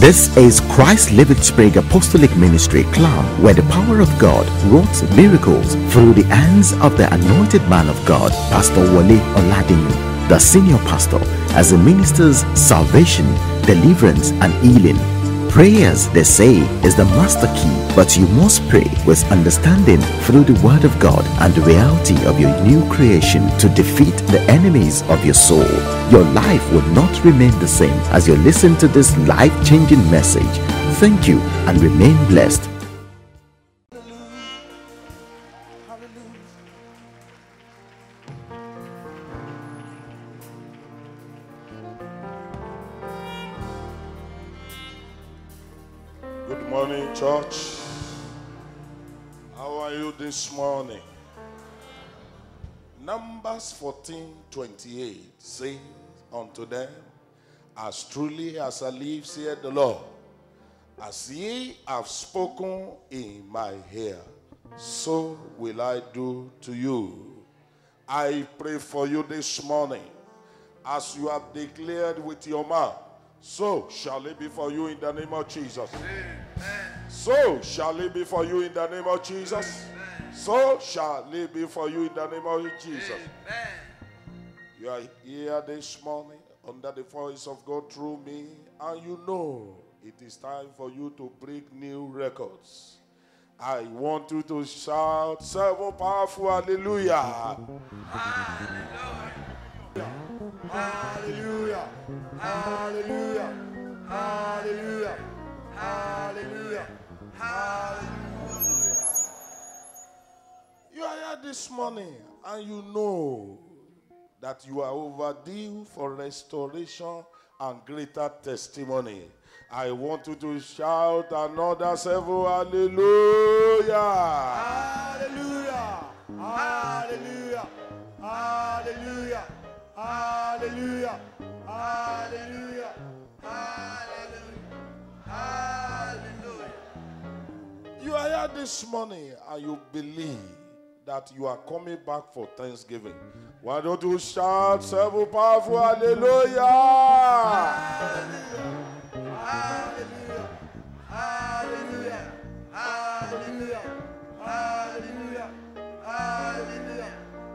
This is Christ Living Spring Apostolic Ministry, CLAM, where the power of God wrought miracles through the hands of the anointed man of God, Pastor Oluwaleye, the senior pastor, as he ministers salvation, deliverance, and healing. Prayers, they say, is the master key, but you must pray with understanding through the word of God and the reality of your new creation to defeat the enemies of your soul. Your life will not remain the same as you listen to this life-changing message. Thank you and remain blessed. Good morning, church. How are you this morning? Numbers 14:28 says unto them, as truly as I live, saith the Lord, as ye have spoken in my ear, so will I do to you. I pray for you this morning, as you have declared with your mouth, so shall it be for you in the name of Jesus. Amen. So shall it be for you in the name of Jesus. Amen. So shall it be for you in the name of Jesus. Amen. You are here this morning under the voice of God through me, and you know it is time for you to break new records. I want you to shout seven powerful hallelujah. Hallelujah. Hallelujah. Hallelujah. Hallelujah. Hallelujah. Hallelujah. You are here this morning and you know that you are overdue for restoration and greater testimony. I want you to shout another seven hallelujah. Hallelujah. Hallelujah. Hallelujah. Hallelujah. Hallelujah. Hallelujah. Hallelujah. You are here this morning and you believe that you are coming back for Thanksgiving. Why don't you shout seven powerful hallelujah? Hallelujah. Hallelujah. Hallelujah. Hallelujah. Hallelujah. Hallelujah.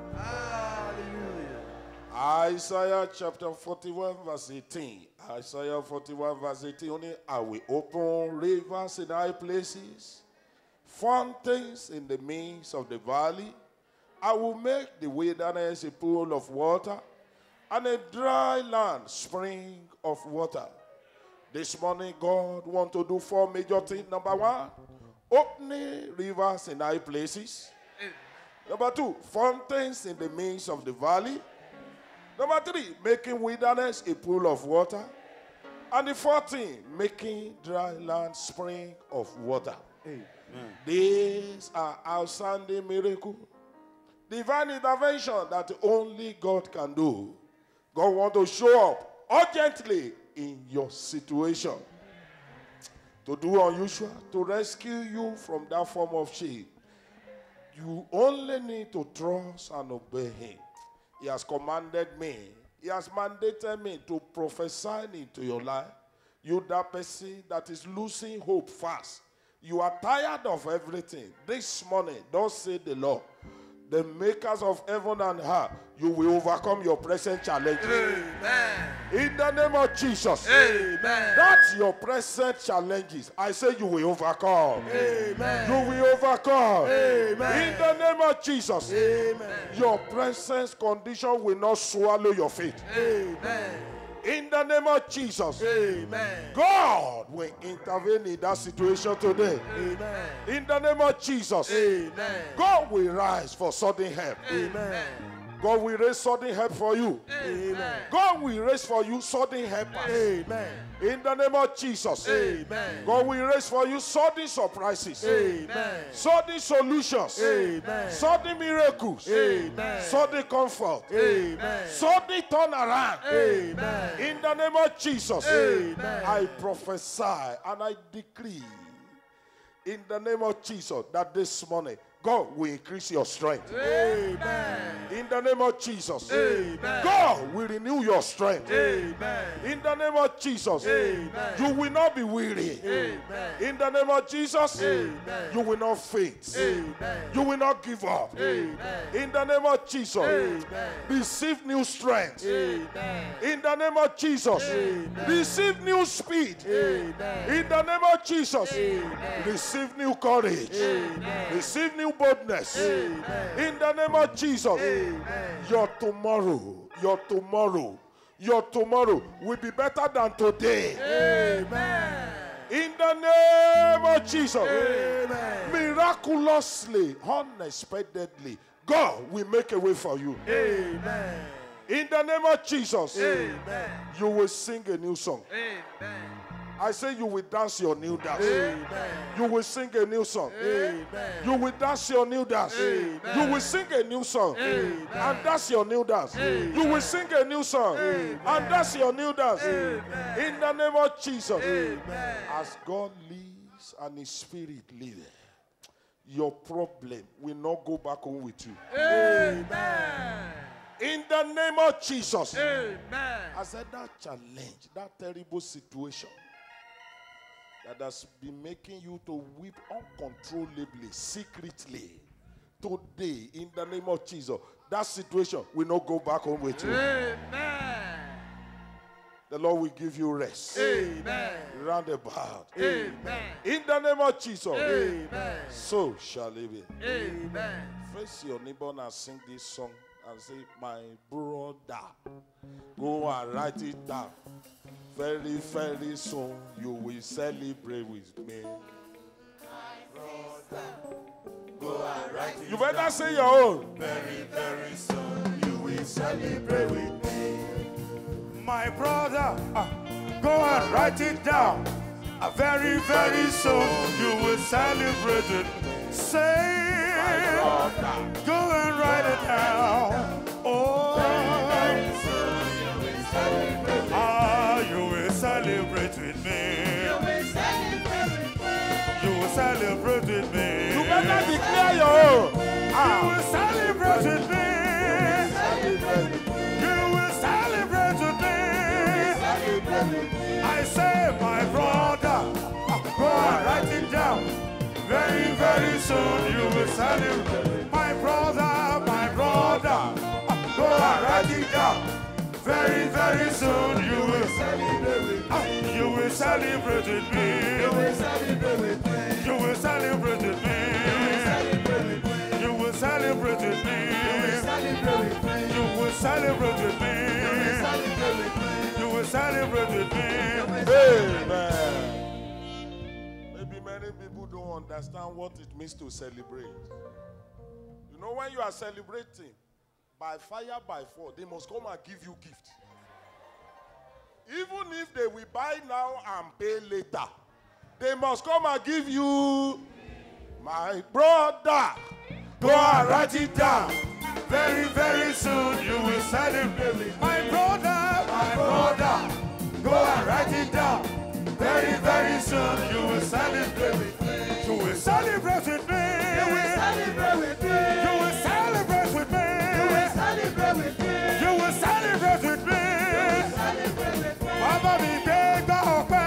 Isaiah chapter 41 verse 18. Isaiah 41 verse 18. Only I will open rivers in high places, fountains in the midst of the valley. I will make the wilderness a pool of water, and a dry land spring of water. This morning, God wants to do four major things. Number one, opening rivers in high places. Number two, fountains in the midst of the valley. Number three, making wilderness a pool of water. And the fourth thing, making dry land spring of water. Amen. These are outstanding miracles. Divine intervention that only God can do. God wants to show up urgently in your situation. To do unusual, to rescue you from that form of shame. You only need to trust and obey Him. He has commanded me. He has mandated me to prophesy into your life. You, that person that is losing hope fast. You are tired of everything. This morning, thus said the Lord, the makers of heaven and earth, you will overcome your present challenges. Amen. In the name of Jesus. Amen. That's your present challenges. I say you will overcome. Amen. You will overcome. Amen. In the name of Jesus. Amen. Your present condition will not swallow your faith. Amen. In the name of Jesus. Amen. God will intervene in that situation today. Amen. In the name of Jesus. Amen. God will rise for sudden help. Amen. God will raise sudden help for you. Amen. God will raise for you sudden help. Amen. In the name of Jesus. Amen. God will raise for you sudden surprises. Amen. Sudden solutions. Amen. Sudden miracles. Amen. Sudden comfort. Amen. Sudden turnaround. Amen. In the name of Jesus. Amen. I prophesy and I decree in the name of Jesus that this morning God will increase your strength. Amen. In the name of Jesus. Amen. God will renew your strength. Amen. In the name of Jesus. Amen. You will not be weary. Amen. In the name of Jesus. Amen. You will not faint. Amen. You will not give up. Amen. In the name of Jesus. Amen. Receive new strength. Amen. In the name of Jesus. Amen. Receive new speed. Amen. In the name of Jesus. Amen. Receive new courage. Amen. Receive new boldness. Amen. In the name of Jesus. Amen. Your tomorrow will be better than today. Amen. In the name of Jesus. Amen. Miraculously, unexpectedly, God will make a way for you. Amen. In the name of Jesus. Amen. You will sing a new song. Amen. I say you will dance your new dance. Amen. You will sing a new song. Amen. You will dance your new dance. Amen. You will sing a new song. Amen. And that's your new dance. Amen. You will sing a new song. Amen. And that's your new dance. Amen. In the name of Jesus. Amen. As God lives and His Spirit liveth, your problem will not go back home with you. Amen. In the name of Jesus. Amen. I said that challenge, that terrible situation that has been making you to weep uncontrollably, secretly, today, in the name of Jesus, that situation will not go back home with you. Amen. The Lord will give you rest. Amen. Roundabout. Amen. In the name of Jesus. Amen. So shall it be. Amen. Face your neighbor and sing this song and say, my brother, go and write it down. Very, very soon you will celebrate with me. My brother, go and write it You better say your own. Very, very soon you will celebrate with me. My brother, go and write it down. Very, very soon you will celebrate it. Say, go and write it down. Oh, Very soon you will celebrate with me. you will celebrate with me. You will celebrate with me. You will celebrate with me. You better declare your own. You will celebrate with me. You will celebrate with me. I say, my brother, go and write it down. Very, very soon you will celebrate. My brother, go and write it down. Very, very soon you will celebrate. You will celebrate with me. You will celebrate with me. You will celebrate with me. You will celebrate with me. You will celebrate with me. You will celebrate with me. Amen. Maybe many people don't understand what it means to celebrate. You know, when you are celebrating, by fire, by force, they must come and give you gift. Even if they will buy now and pay later, they must come and give you. My brother, Go and write it down. Very, very soon you will celebrate. My brother, go and write it down. Very, very soon you will celebrate. You will celebrate with me. You will celebrate with me. You will celebrate with me. You will celebrate with me. You will celebrate with me. Celebrate with me. Baba mi de gope.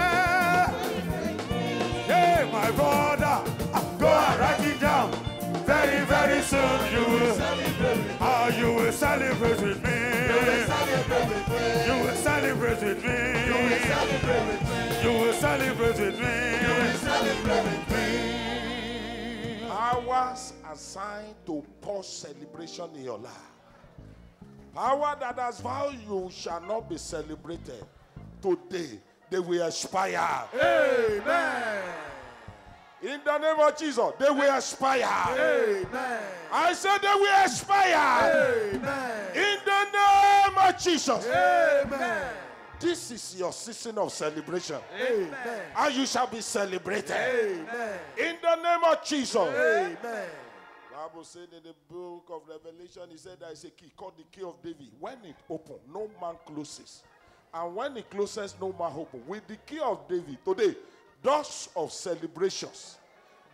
Hey, my brother, go and write it down. Very, very soon you will celebrate. You will celebrate with me. You will celebrate with me. You will celebrate with me. You will celebrate with me. You will celebrate with me. powers assigned to pause celebration in your life. Power that has vowed you shall not be celebrated. Today, they will expire. Amen. In the name of Jesus, they will expire. Amen. I said they will expire. Amen. In the name of Jesus. Amen. This is your season of celebration. Amen. And you shall be celebrated. Amen. In the name of Jesus. Amen. Bible said in the book of Revelation, he said there is a key called the key of David. When it opens, no man closes. And when it closes, no man opens. With the key of David, today, doors of celebrations,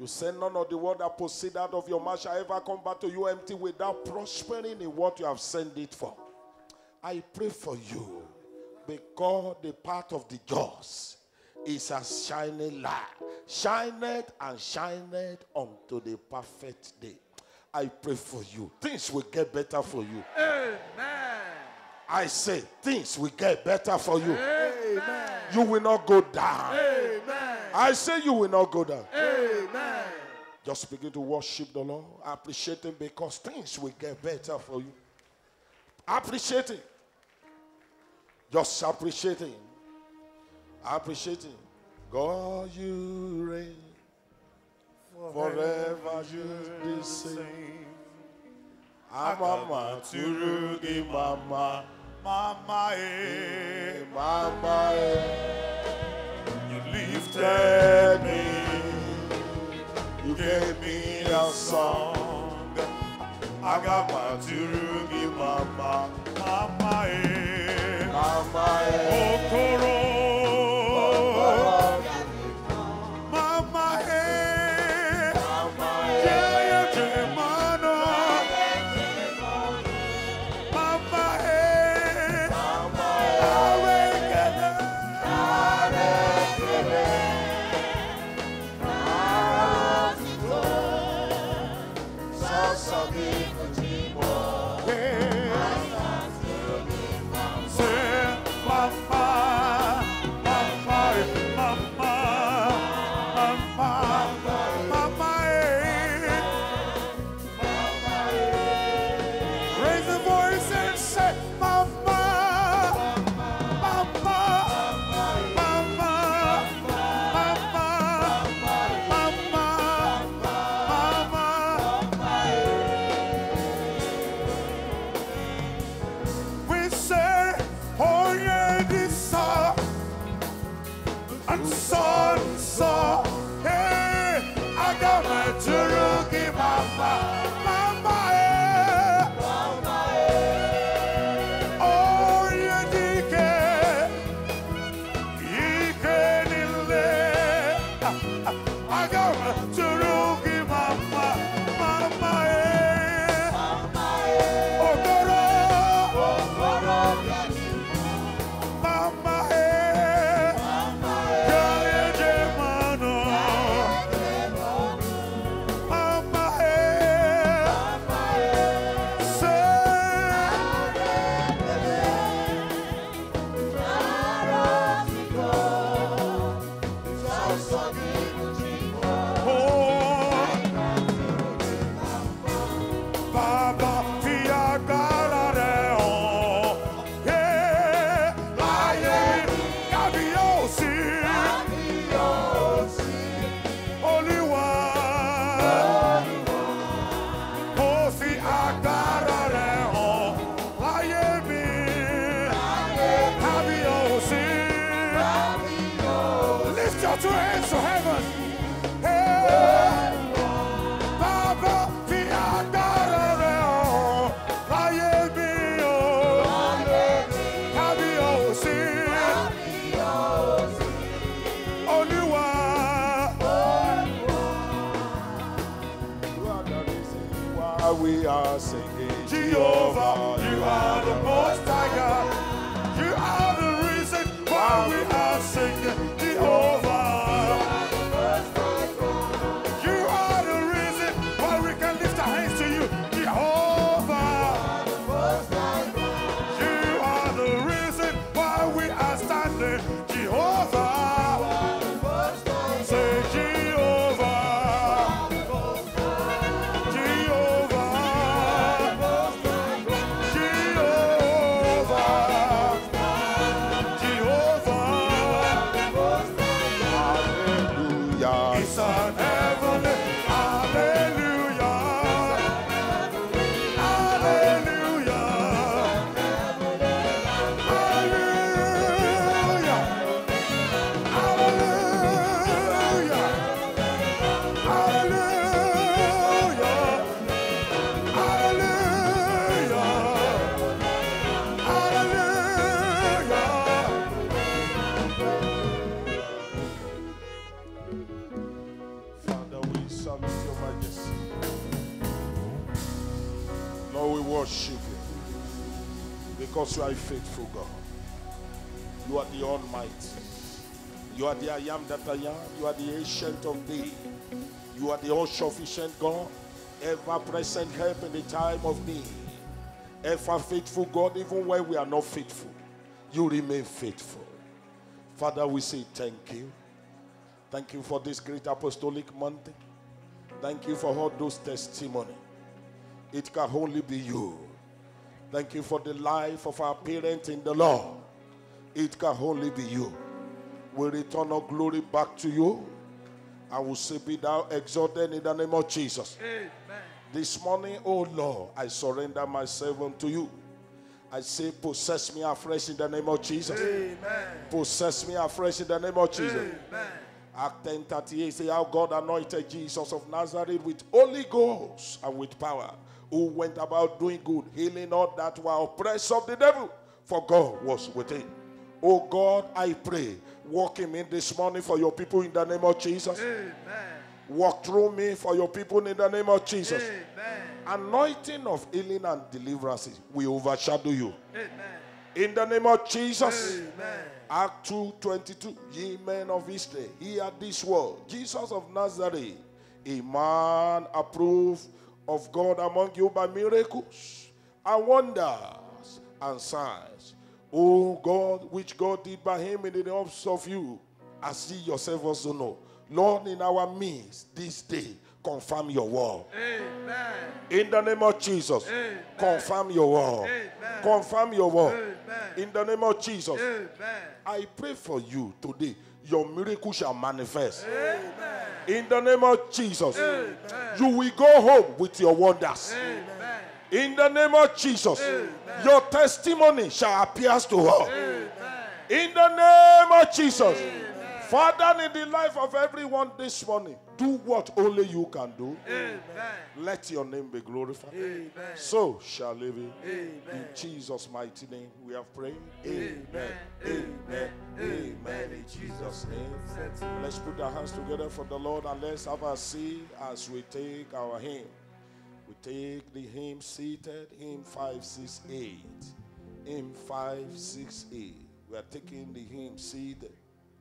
You said none of the word that proceed out of your mouth shall ever come back to you empty without prospering in what you have sent it for. I pray for you, because the path of the just is as shining light, shineth and shineth unto the perfect day. I pray for you. Things will get better for you. Amen. I say things will get better for you. Amen. You will not go down. Amen. I say you will not go down. Amen. Just begin to worship the Lord. Appreciate Him, because things will get better for you. Appreciate Him. Just appreciate Him. Appreciate Him. God, you reign. Forever you the same. Mama turugi mama. Mama, eh. Mama, You lifted me. you gave me a song. I got my turugi mama. Mama, eh. Mama, Okoro. Mama, eh. Yeah, yeah, mano. Mama, eh. Raise the voice and say, Mama, Mama, Mama, Mama, Mama. We say, oh yeah, this song, and so, hey, I got my turugi mama. Lift your two hands to heaven. Hey, Baba, Fiagareo, Layebio, Kabiosi, Oluwa. We are singing Jehovah, you are the most high God. You are the reason why we are singing Jehovah. You are the reason why we can lift our hands to you, Jehovah. You are the reason why we are standing, Jehovah. Say Jehovah. Jehovah. worship you because you are a faithful God. You are the Almighty. You are the I am that I am. You are the Ancient of Days. You are the all-sufficient God, ever-present help in the time of need. Ever faithful God, even when we are not faithful, you remain faithful. Father, we say thank you. Thank you for this great apostolic Monday. Thank you for all those testimonies. It can only be you. Thank you for the life of our parents in the Lord. It can only be you. We return our glory back to you. I will say, be thou exalted in the name of Jesus. Amen. This morning, oh Lord, I surrender myself unto you. I say, possess me afresh in the name of Jesus. Amen. Possess me afresh in the name of Jesus. Amen. Act 10:38 say how God anointed Jesus of Nazareth with Holy Ghost and with power, who went about doing good, healing all that were oppressed of the devil, for God was with him. Oh God, I pray, walk in me this morning for your people in the name of Jesus. Amen. Walk through me for your people in the name of Jesus. Amen. Anointing of healing and deliverance will overshadow you. Amen. In the name of Jesus. Amen. Act 2:22. Ye men of Israel, hear this word. Jesus of Nazareth, a man approved of God among you by miracles and wonders and signs. O God, which God did by him in the midst of you, as ye yourself also know. Lord, in our midst this day, confirm your word. Amen. In the name of Jesus, Amen. confirm your word. Amen. Confirm your word. Amen. In the name of Jesus, Amen. I pray for you today. Your miracle shall manifest. Amen. In the name of Jesus, Amen. you will go home with your wonders. Amen. In the name of Jesus, Amen. your testimony shall appear to her. Amen. In the name of Jesus, Amen. Father, in the life of everyone this morning, do what only you can do. Amen. Let your name be glorified. Amen. So shall it be. Amen. In Jesus' mighty name, we have prayed. Amen. Amen. Amen. In Jesus' name. Let's put our hands together for the Lord and let's have a seat as we take our hymn. We take the hymn seated, hymn 568. Hymn 568. We are taking the hymn seated.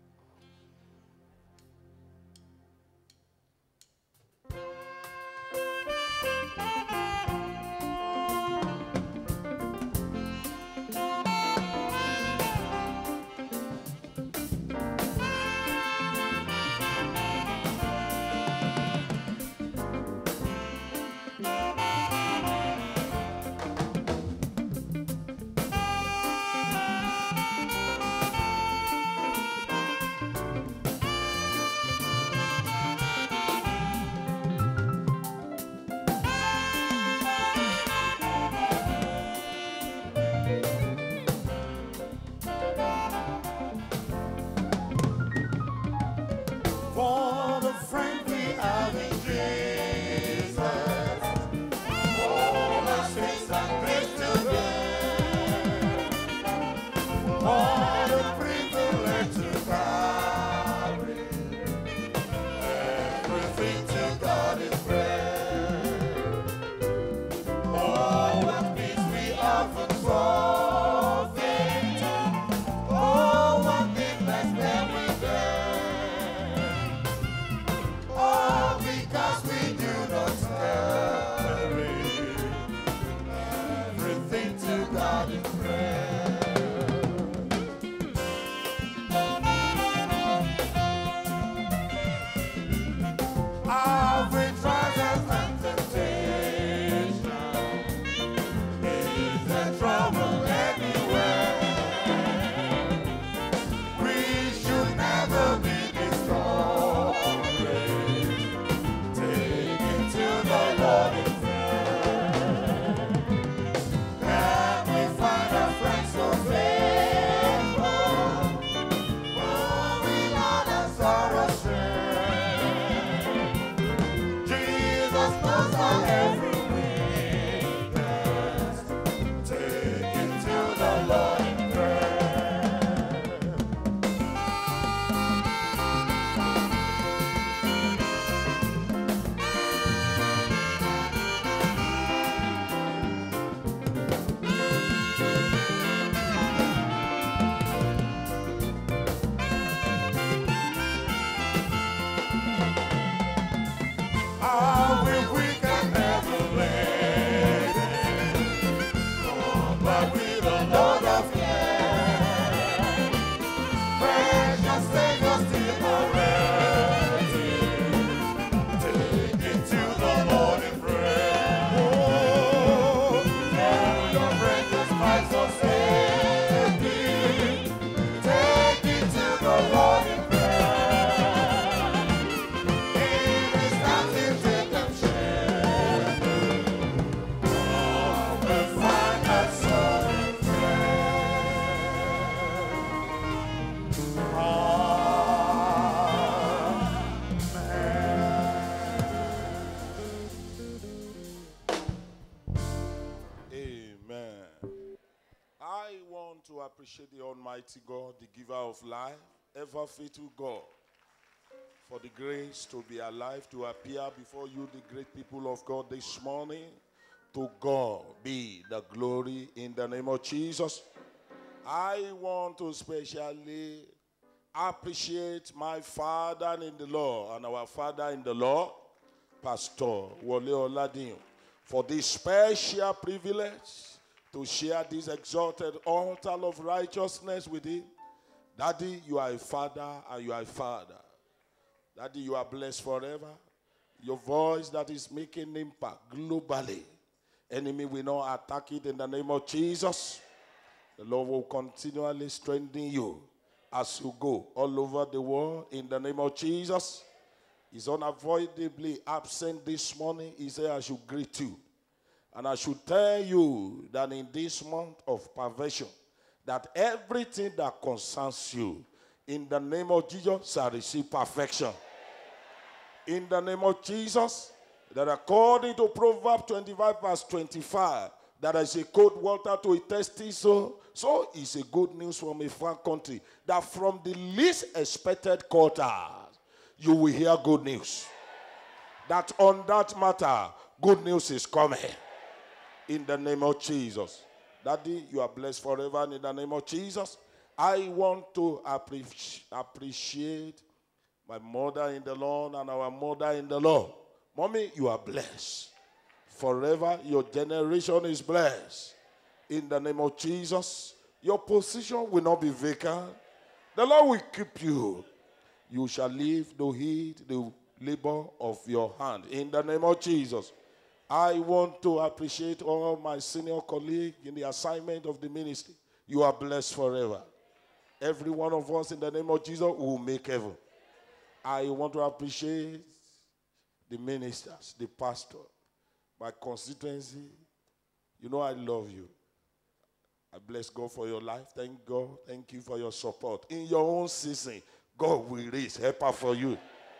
For the friend we have in Jesus, all our sins and grace to bear, all the privilege to carry, everything to God in prayer. Oh, what peace we often forfeit, oh, what goodness that we bear. All because we do not carry everything to God in prayer. Every trials and temptation is a trouble anywhere. We should never be destroyed. Take it to the Lord in prayer. Can we find a friend? the Lord of care. Precious Savior, still already. Take it to the Lord in prayer. Oh, your precious life so steady. Take it to the Lord in prayer. In his hands he'll take and share. Find that soul in Amen. I want to appreciate the Almighty God, the giver of life, ever faithful God, for the grace to be alive, to appear before you, the great people of God, this morning. To God be the glory in the name of Jesus. I want to especially appreciate my father in the Lord and our father in the Lord, Pastor Oluwaleye, for this special privilege to share this exalted altar of righteousness with him. Daddy, you are a father and you are a father. Daddy, you are blessed forever. Your voice that is making impact globally. Enemy will not attack it in the name of Jesus. The Lord will continually strengthen you as you go all over the world in the name of Jesus. He's unavoidably absent this morning. He said, I should greet you. And I should tell you that in this month of perversion, that everything that concerns you, in the name of Jesus, shall receive perfection. In the name of Jesus, that according to Proverbs 25 verse 25, that is a cold water to a thirsty soul, so is a good news from a far country, that from the least expected quarters, you will hear good news. That on that matter, good news is coming. In the name of Jesus. Daddy, you are blessed forever in the name of Jesus. I want to appreciate my mother in the Lord and our mother in the Lord. Mommy, you are blessed. Forever, your generation is blessed. In the name of Jesus, your position will not be vacant. The Lord will keep you. You shall live to heed the labor of your hand. In the name of Jesus. I want to appreciate all my senior colleagues in the assignment of the ministry. You are blessed forever. Every one of us in the name of Jesus will make heaven. I want to appreciate the ministers, the pastor, my constituency. You know I love you. I bless God for your life. Thank God. Thank you for your support. In your own season, God will raise helper for you.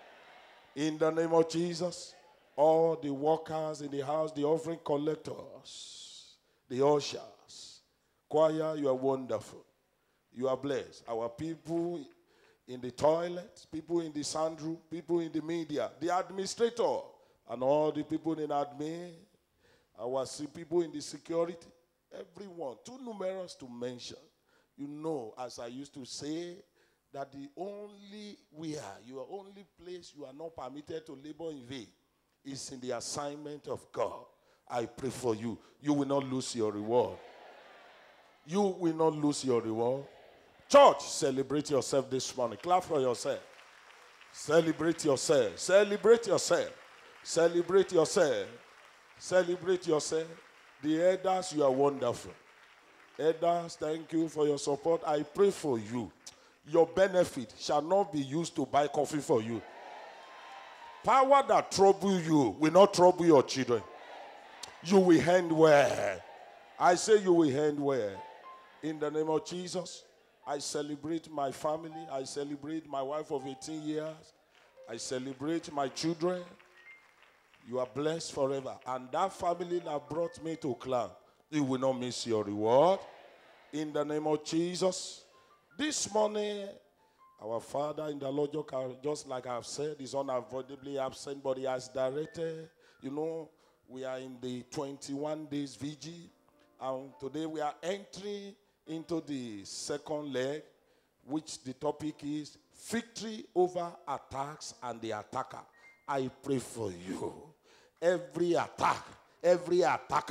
In the name of Jesus, all the workers in the house, the offering collectors, the ushers, choir, you are wonderful. You are blessed. Our people in the toilet, people in the sandroom, people in the media, the administrator, and all the people in admin, our people in the security, everyone, too numerous to mention. You know, as I used to say, that the only your only place you are not permitted to labor in vain is in the assignment of God. I pray for you. You will not lose your reward. You will not lose your reward. Church, celebrate yourself this morning. Clap for yourself. Celebrate yourself. Celebrate yourself. Celebrate yourself. Celebrate yourself. The elders, you are wonderful. Elders, thank you for your support. I pray for you. Your benefit shall not be used to buy coffee for you. Power that trouble you will not trouble your children. You will end well. I say you will end well. In the name of Jesus, I celebrate my family. I celebrate my wife of 18 years. I celebrate my children. You are blessed forever. And that family that brought me to CLAM, you will not miss your reward. In the name of Jesus. This morning, our Father in the Lord, just like I've said, is unavoidably absent, but he has directed. You know, we are in the 21 days vigil, and today we are entering into the second leg, which the topic is victory over attacks and the attacker. I pray for you. Every attack, every attacker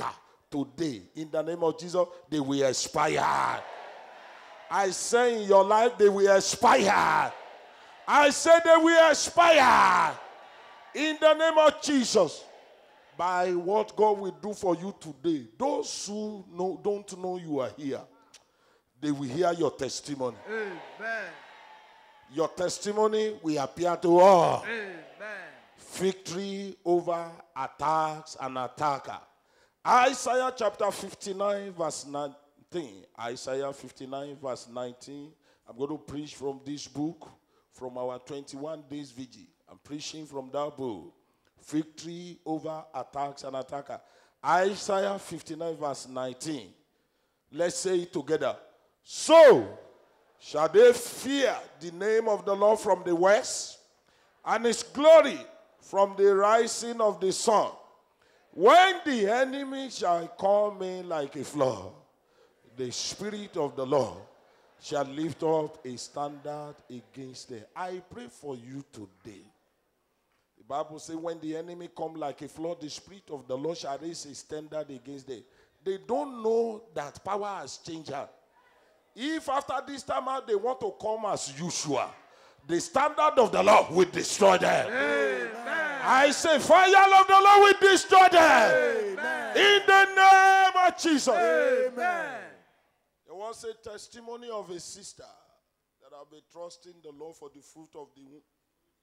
today, in the name of Jesus, they will expire. I say in your life, they will expire. I say they will expire. In the name of Jesus. By what God will do for you today, those who don't know you are here, they will hear your testimony. Amen. Your testimony will appear to all. Amen. Victory over attacks and attacker. Isaiah chapter 59 verse 19. Isaiah 59 verse 19. I'm going to preach from this book, from our 21 days vigil. I'm preaching from that book. Victory over attacks and attacker. Isaiah 59 verse 19. Let's say it together. So shall they fear the name of the Lord from the west, and his glory from the rising of the sun. When the enemy shall come in like a flood, the Spirit of the Lord shall lift up a standard against them. I pray for you today. The Bible says when the enemy come like a flood, the Spirit of the Lord shall raise a standard against them. They don't know that power has changed her. If after this time out they want to come as usual, the standard of the Lord will destroy them. Amen. I say fire of the Lord will destroy them. Amen. In the name of Jesus. Amen. There was a testimony of a sister that I've been trusting the Lord for the fruit of the womb.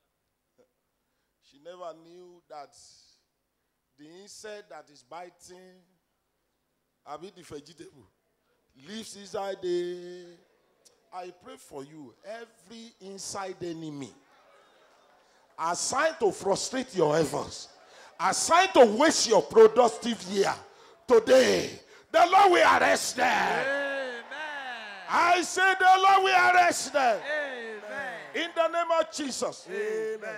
She never knew that the insect that is biting, I mean the vegetable, lives inside the... I pray for you, every inside enemy assigned to frustrate your efforts, assigned to waste your productive year, today, the Lord will arrest them. Amen. I say the Lord will arrest them. Amen. In the name of Jesus. Amen.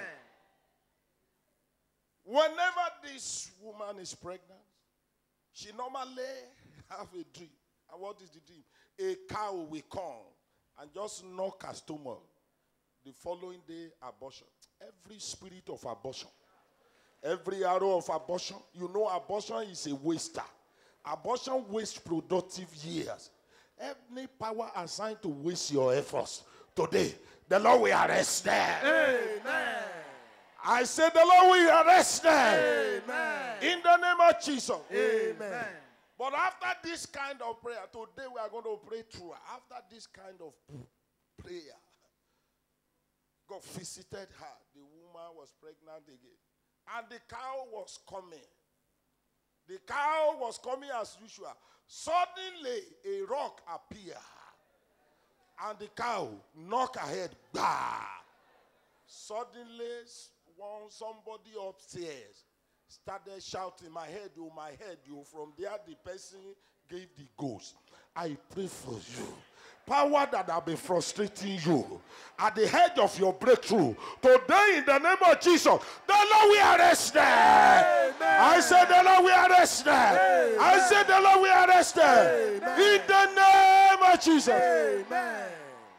Whenever this woman is pregnant, she normally have a dream. And what is the dream? A cow will come and just knock her stomach. The following day, abortion. Every spirit of abortion, every arrow of abortion, you know abortion is a waster. Abortion wastes productive years. Any power assigned to waste your efforts, today, the Lord will arrest them. Amen. I say the Lord will arrest them. Amen. In the name of Jesus. Amen. But after this kind of prayer, today we are going to pray through. After this kind of prayer, God visited her. The woman was pregnant again. And the cow was coming. The cow was coming as usual. Suddenly, a rock appeared. And the cow knocked her head. Bah! Suddenly, somebody upstairs started shouting, my head, you. From there, the person gave the ghost. I pray for you. Power that have been frustrating you at the edge of your breakthrough. Today, in the name of Jesus, the Lord will arrest them. Amen. I said the Lord will arrest them. Amen. I said the Lord will arrest them. Amen. In the name of Jesus. Amen.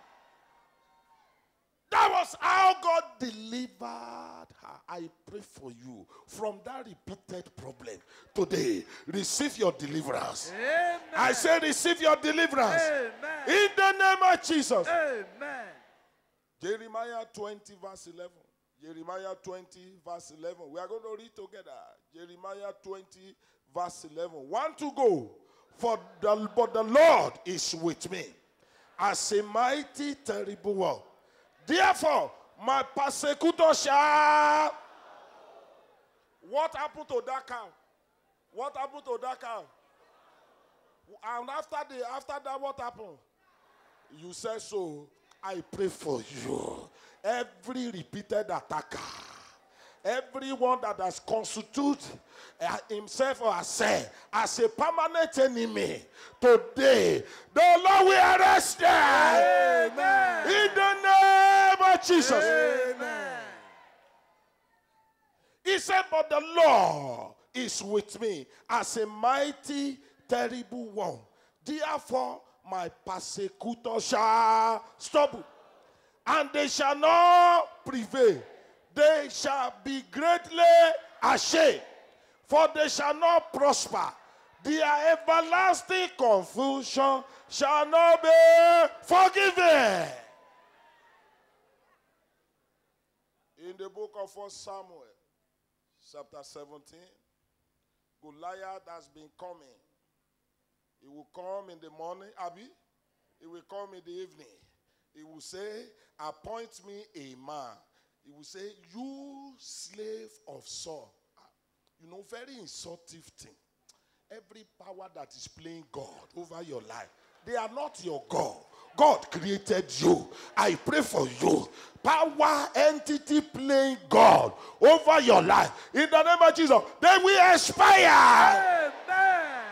That was how God delivered her. I pray for you from that repeated problem. Today, receive your deliverance. Amen. I say receive your deliverance. Amen. In the name of Jesus. Amen. Jeremiah 20 verse 11. Jeremiah 20 verse 11. We are going to read together. Jeremiah 20 verse 11. 1 to go. But the Lord is with me as a mighty, terrible one. Therefore, my persecutor shall... What happened to that cow? What happened to that cow? And after that, what happened? You said so. I pray for you. Every repeated attacker, everyone that has constituted himself or herself as a permanent enemy, today, the Lord will arrest them. Amen. In the name of Jesus. Amen. He said, but the Lord is with me as a mighty, terrible one. Therefore, my persecutors shall stumble, and they shall not prevail. They shall be greatly ashamed, for they shall not prosper. their everlasting confusion shall not be forgiven. In the book of 1 Samuel, chapter 17, Goliath has been coming. He will come in the morning, Abi. He will come in the evening. He will say, appoint me a man. He will say, you slave of Saul. You know, very insulting thing. Every power that is playing God over your life, they are not your God. God created you. I pray for you. Power entity playing God over your life. In the name of Jesus, they will expire. Amen.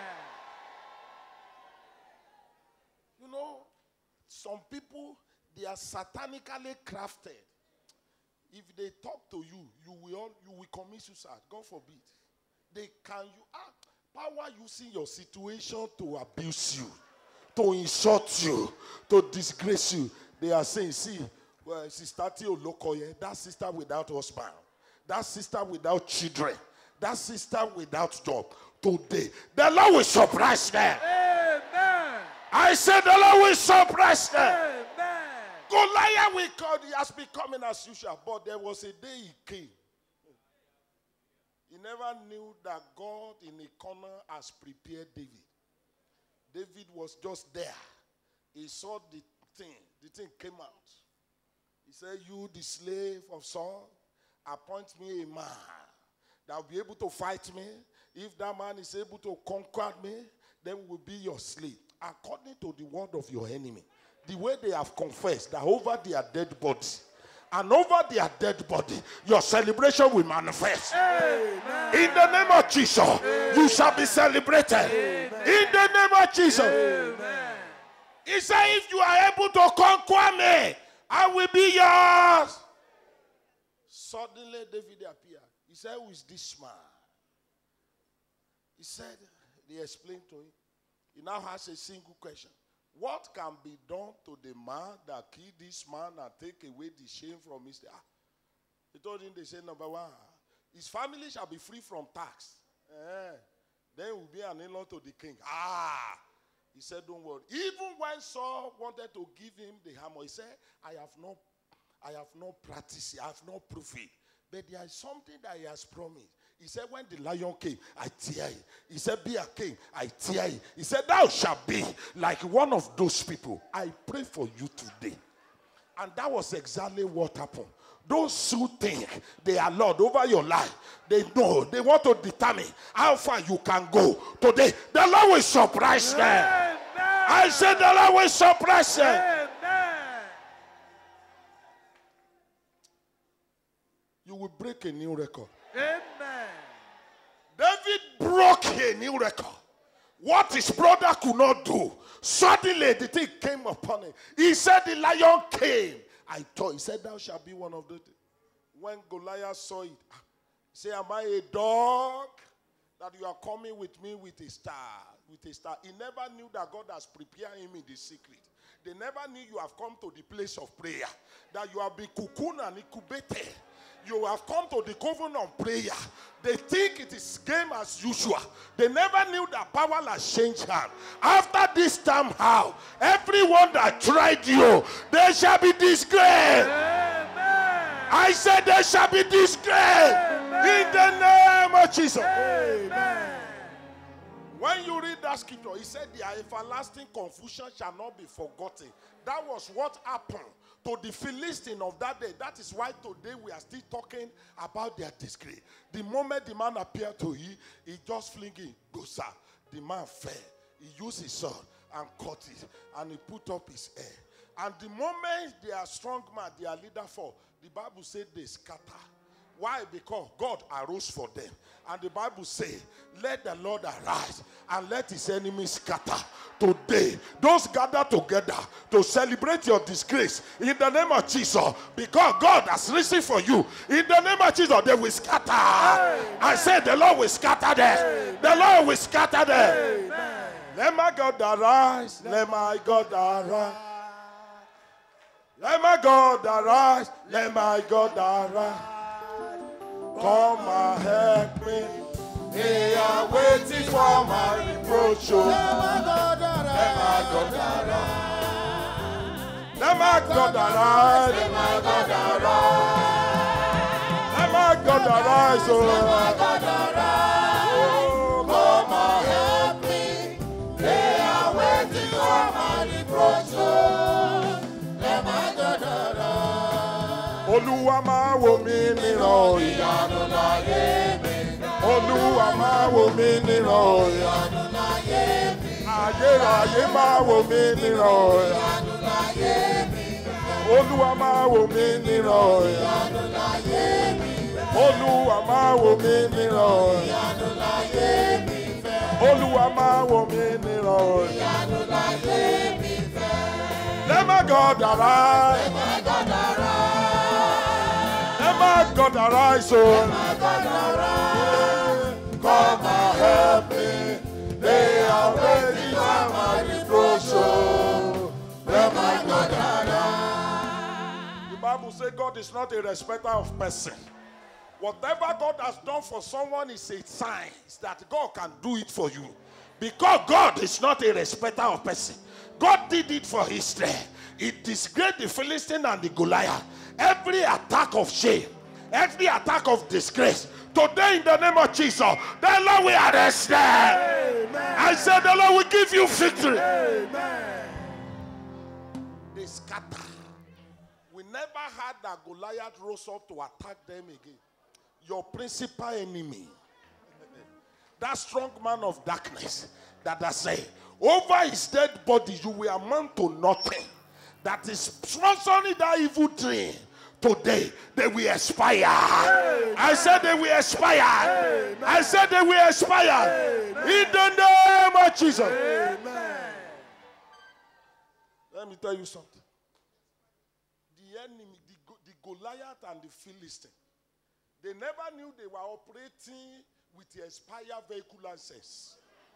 You know, some people, they are satanically crafted. If they talk to you, you will commit suicide. God forbid. They can power using your situation to abuse you, to insult you, to disgrace you. They are saying, see, well, Sister Olokoye, that sister without husband, that sister without children, that sister without job. Today, the Lord will surprise them. Amen. I said the Lord will surprise them. Amen. Goliath will come, he has been coming as usual, but there was a day he came. He never knew that God in a corner has prepared David. David was just there. He saw the thing came out. He said, you the slave of Saul, appoint me a man that will be able to fight me. If that man is able to conquer me, then we will be your slave. According to the word of your enemy, the way they have confessed that over their dead bodies, and over their dead body, your celebration will manifest. Amen. In the name of Jesus, you shall be celebrated. Amen. In the name of Jesus. Amen. He said, if you are able to conquer me, I will be yours. Suddenly David appeared. He said, who is this man? He said, they explained to him. He now has a single question. What can be done to the man that killed this man and take away the shame from his... He told him, they said, number one, his family shall be free from tax. Then he will be an in-law to the king. He said, don't worry. Even when Saul wanted to give him the hammer, he said, I have not practiced it, I have not proved it. But there is something that he has promised. He said, when the lion came, I tear it. He said, be a king, I tear it. He said, thou shalt be like one of those people. I pray for you today. And that was exactly what happened. Those who think they are Lord over your life, they know, they want to determine how far you can go. Today, the Lord will surprise them. Amen. I said the Lord will surprise them. Amen. You will break a new record. Amen. David broke a new record. What his brother could not do, suddenly the thing came upon him. He said the lion came. I thought, he said, thou shalt be one of the... When Goliath saw it, he said, am I a dog that you are coming with me with a star? With a star. He never knew that God has prepared him in the secret. They never knew you have come to the place of prayer, that you have been cocooned and incubated. You have come to the covenant of prayer. They think it is game as usual. They never knew that power has changed hand. After this time, how? Everyone that tried you, they shall be disgraced. Amen. I said they shall be disgraced. In the name of Jesus. Amen. When you read that scripture, he said their everlasting confusion shall not be forgotten. That was what happened to the Philistine of that day. That is why today we are still talking about their disgrace. The moment the man appeared to him, he just flinging bosa. The man fell. He used his sword and cut it, and he put up his hair. And the moment they are strong man, their leader fall, the Bible said they scatter. Why? Because God arose for them. And the Bible says, let the Lord arise and let his enemies scatter. Today, those gather together to celebrate your disgrace in the name of Jesus. Because God has risen for you. In the name of Jesus, they will scatter. Amen. I said the Lord will scatter them. Amen. The Lord will scatter them. Amen. Let my God arise. Let my God arise. Let my God arise. Let my God arise. Come and help me. They are waiting for my reproach. Oh. Them are God arise. Them are God arise. Them are God arise. Them are God arise. Oh, come and help me. They are waiting for my reproach. Them are God arise. Olúwa máa wò mí níran ìyanu láyé mi. Olúwa máa wò mí níran ìyanu láyé mi. Ayérayé máa wò mí níran ìyanu láyé mi. Olúwa máa wò mí níran ìyanu láyé mi. Olúwa máa wò mí níran ìyanu láyé mi. Olúwa máa wò mí níran ìyanu láyé mi. Let my God arise. Let my God arise. Let my God arise. Let my God arise. Come and help me. They are waiting for my reproach. Let my God arise. The Bible says God is not a respecter of person. Whatever God has done for someone is a sign that God can do it for you. Because God is not a respecter of person. God did it for Israel. He disgraced the Philistine and the Goliath. Every attack of shame, every attack of disgrace, today in the name of Jesus, the Lord will arrest them. Amen. I said the Lord will give you victory. Amen. They scatter. We never had that Goliath rose up to attack them again. Your principal enemy, that strong man of darkness that I say, over his dead body you will amount to nothing. That is sponsoring that evil dream. Today they will expire. Amen. I said they will expire. Amen. I said they will expire. Amen. In the name of Jesus. Amen. Let me tell you something. The enemy, the Goliath and the Philistine, they never knew they were operating with the expired vehicle license.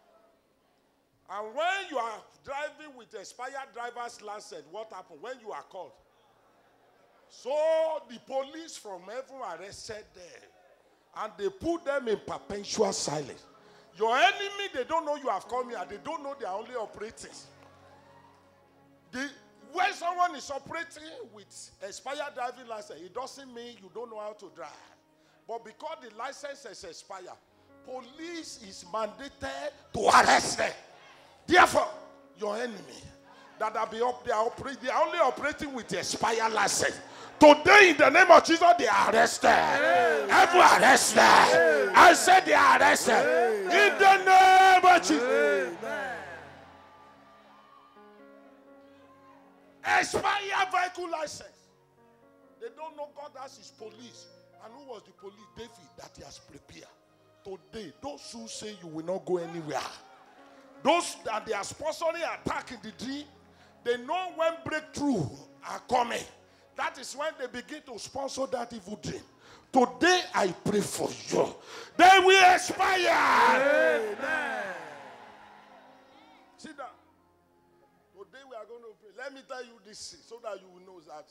And when you are driving with expired driver's license, what happened? When you are caught, so the police from heaven arrested them. And they put them in perpetual silence. Your enemy, they don't know you have come here. They don't know they are only operating. When someone is operating with expired driving license, it doesn't mean you don't know how to drive. But because the license is expired, police is mandated to arrest them. Therefore, your enemy that are they are only operating with the expired license. Today, in the name of Jesus, they are arrested. Every arrested. I said they are arrested. In the name of Jesus. Expired vehicle license. They don't know God as his police. And who was the police? David, that he has prepared. Today, those who say you will not go anywhere, those that they are sponsoring attack in the dream, they know when breakthrough are coming. That is when they begin to sponsor that evil dream. Today, I pray for you. They will expire. Amen. Sit down. Today we are going to pray. Let me tell you this so that you will know that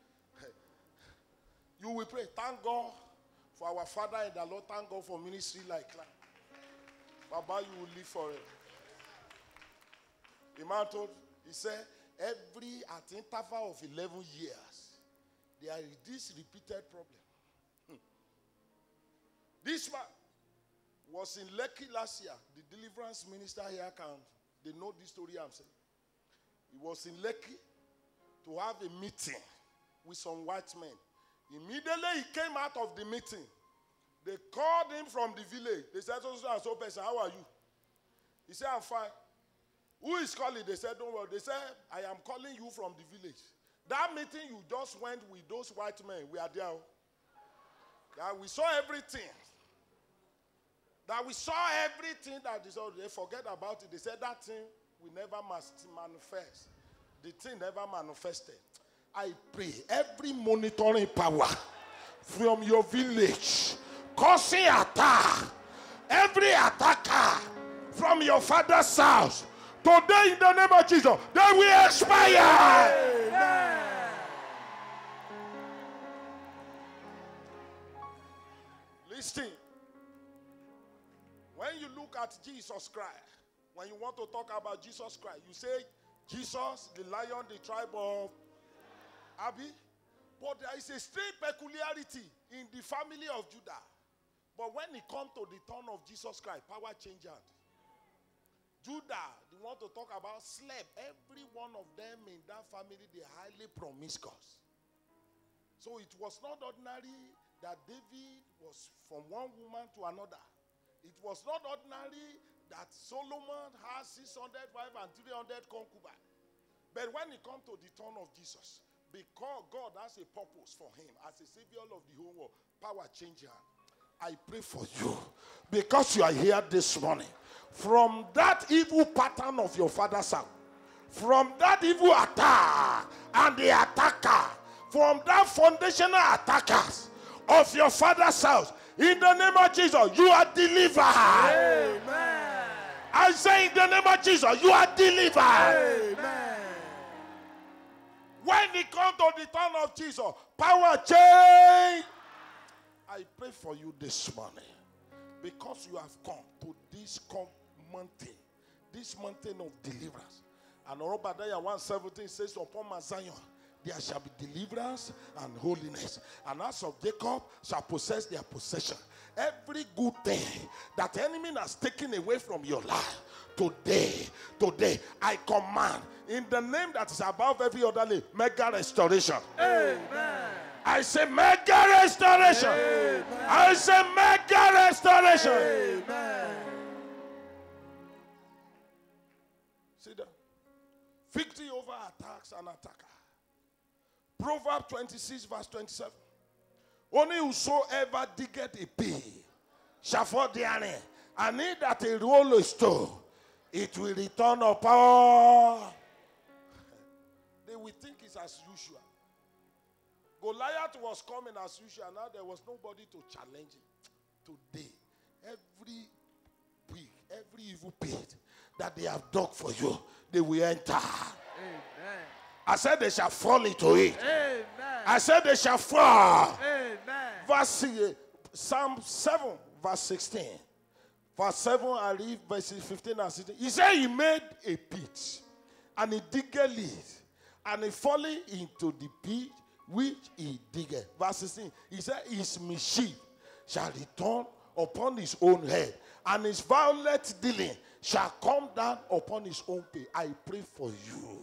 you will pray. Thank God for our Father and the Lord. Thank God for ministry like CLAM. Baba, you will live forever. The man told, he said, at interval of 11 years, there is this repeated problem. This man was in Lekki last year. The deliverance minister here they know this story I'm saying. He was in Lekki to have a meeting with some white men. Immediately he came out of the meeting. They called him from the village. They said, so person, how are you? He said, I'm fine. Who is calling? They said, don't worry. They said, I am calling you from the village. That meeting you just went with those white men, we are there. That we saw everything. That we saw everything that they forget about it. They said that thing will never manifest. The thing never manifested. I pray every monitoring power from your village causing attack, every attacker from your father's house, today in the name of Jesus, they will expire. Amen. Listen. look at Jesus Christ, when you want to talk about Jesus Christ, you say, Jesus, the lion, the tribe of Abi. But there is a strange peculiarity in the family of Judah. But when it comes to the turn of Jesus Christ, power changed. Judah, they want to talk about, slept. Every one of them in that family, they are highly promiscuous. So it was not ordinary that David was from one woman to another. It was not ordinary that Solomon has 600 wives and 300 concubines. But when it comes to the turn of Jesus, because God has a purpose for him as a savior of the whole world, power changer. I pray for you because you are here this morning. From that evil pattern of your father's house, from that evil attack and the attacker, from that foundational attackers of your father's house, in the name of Jesus, you are delivered. Amen. I say in the name of Jesus, you are delivered. Amen. When it comes to the turn of Jesus, power change. I pray for you this morning because you have come to this mountain of deliverance. And Obadiah 1:17 says, upon Mount Zion there shall be deliverance and holiness, and as of Jacob shall possess their possession. Every good thing that the enemy has taken away from your life, today, I command in the name that is above every other name, mega restoration. Amen. I say mega restoration. Amen. I say mega restoration. Amen. See that? Victory over attacks and attacker. Proverbs 26 verse 27. Only whosoever diggeth a pit shall fall therein, and he that a roll a stone, it will return upon. They will think it's as usual. Goliath was coming as usual. Now there was nobody to challenge him. Today, every week, every evil pit that they have dug for you, they will enter. Amen. I said they shall fall into it. Amen. I said they shall fall. Amen. Psalm 7, verse 16. Verse 7, I read verses 15 and 16. He said he made a pit, and he digged it, and he fallen into the pit which he digged. Verse 16, he said his mischief shall return upon his own head, and his violent dealing shall come down upon his own pay. I pray for you.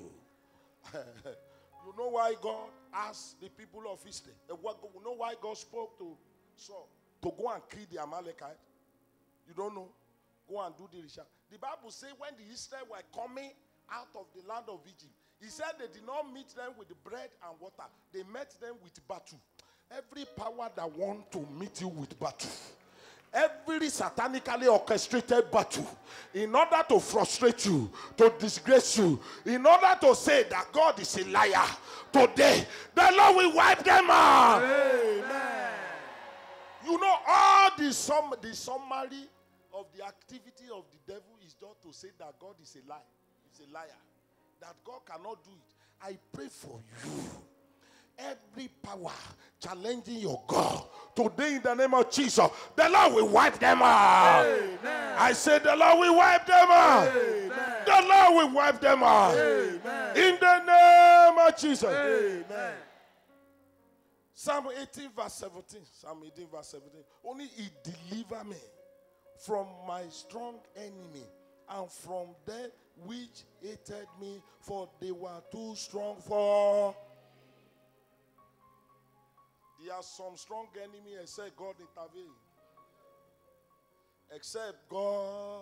You know why God asked the people of Israel? You know why God spoke to Saul to go and kill the Amalekite? You don't know? Go and do the ritual. The Bible says when the Israelites were coming out of the land of Egypt, he said they did not meet them with bread and water. They met them with battle. Every power that wants to meet you with battle, every satanically orchestrated battle, in order to frustrate you, to disgrace you, in order to say that God is a liar, today the Lord will wipe them out. Amen. You know, all the summary of the activity of the devil is just to say that God is a lie. He's a liar. That God cannot do it. I pray for you. Every power challenging your God, today in the name of Jesus, the Lord will wipe them out. Amen. I said the Lord will wipe them out. Amen. The Lord will wipe them out. Amen. In the name of Jesus. Amen. Psalm 18 verse 17. Psalm 18 verse 17. Only he deliver me from my strong enemy and from them which hated me, for they were too strong for. There are some strong enemies except God intervene. Except God.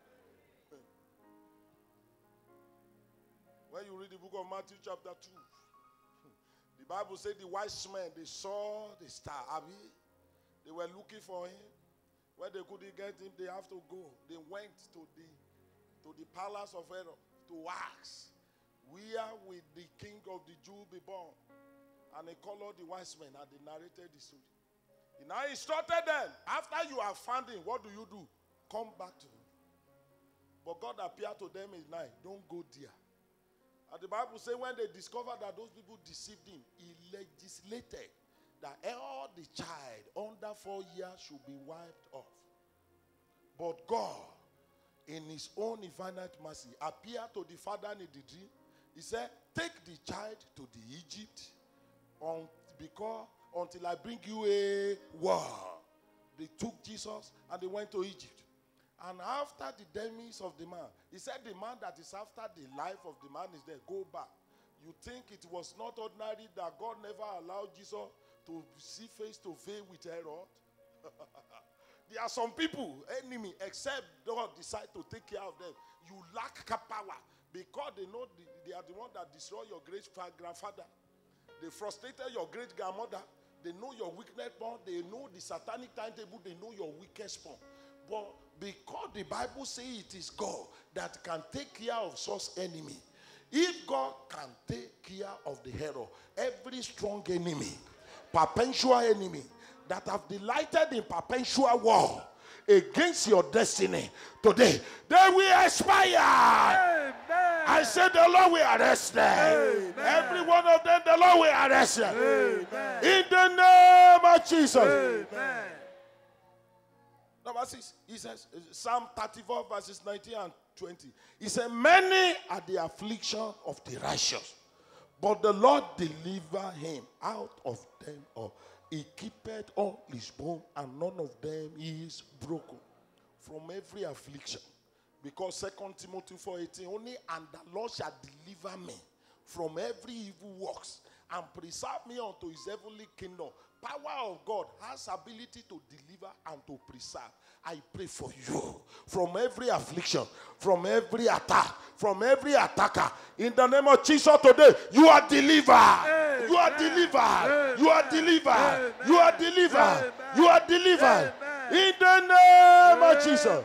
When you read the book of Matthew chapter 2, the Bible said the wise men, they saw the star. They were looking for him. When they couldn't get him, they have to go. They went to the palace of Herod to ask, where will the king of the Jews be born? And they called all the wise men and they narrated the story. He now instructed them, after you have found him, what do? Come back to him. But God appeared to them in night. Don't go there. And the Bible says when they discovered that those people deceived him, he legislated that all the child under 4 years should be wiped off. But God in his own infinite mercy, appeared to the father in the dream. He said, take the child to the Egypt until I bring you a war. They took Jesus and they went to Egypt. And after the demise of the man, he said the man that is after the life of the man is there. Go back. You think it was not ordinary that God never allowed Jesus to see face to face with Herod? There are some people, enemy, except God decide to take care of them. You lack power because they know they are the one that destroy your great-grandfather. They frustrated your great-grandmother. They know your weakness point. They know the satanic timetable. They know your weakest point. But because the Bible says it is God that can take care of such enemy. If God can take care of the hero, every strong enemy, perpetual enemy, that have delighted in perpetual war against your destiny, today, they will expire. Amen. I said the Lord will arrest them. Amen. Every one of them, the Lord will arrest them. Amen. In the name of Jesus. Amen. Number 6, he says, Psalm 34 verses 19 and 20. He said, many are the affliction of the righteous, but the Lord deliver him out of them all. He keepeth all his bone, and none of them is broken. From every affliction. Because 2 Timothy 4:18, only and the Lord shall deliver me from every evil works and preserve me unto his heavenly kingdom. Power of God has ability to deliver and to preserve. I pray for you from every affliction, from every attack, from every attacker. In the name of Jesus today, you are delivered. Amen. You are delivered. Amen. You are delivered. Amen. You are delivered. Amen. You are delivered. Amen. In the name of Jesus. Amen.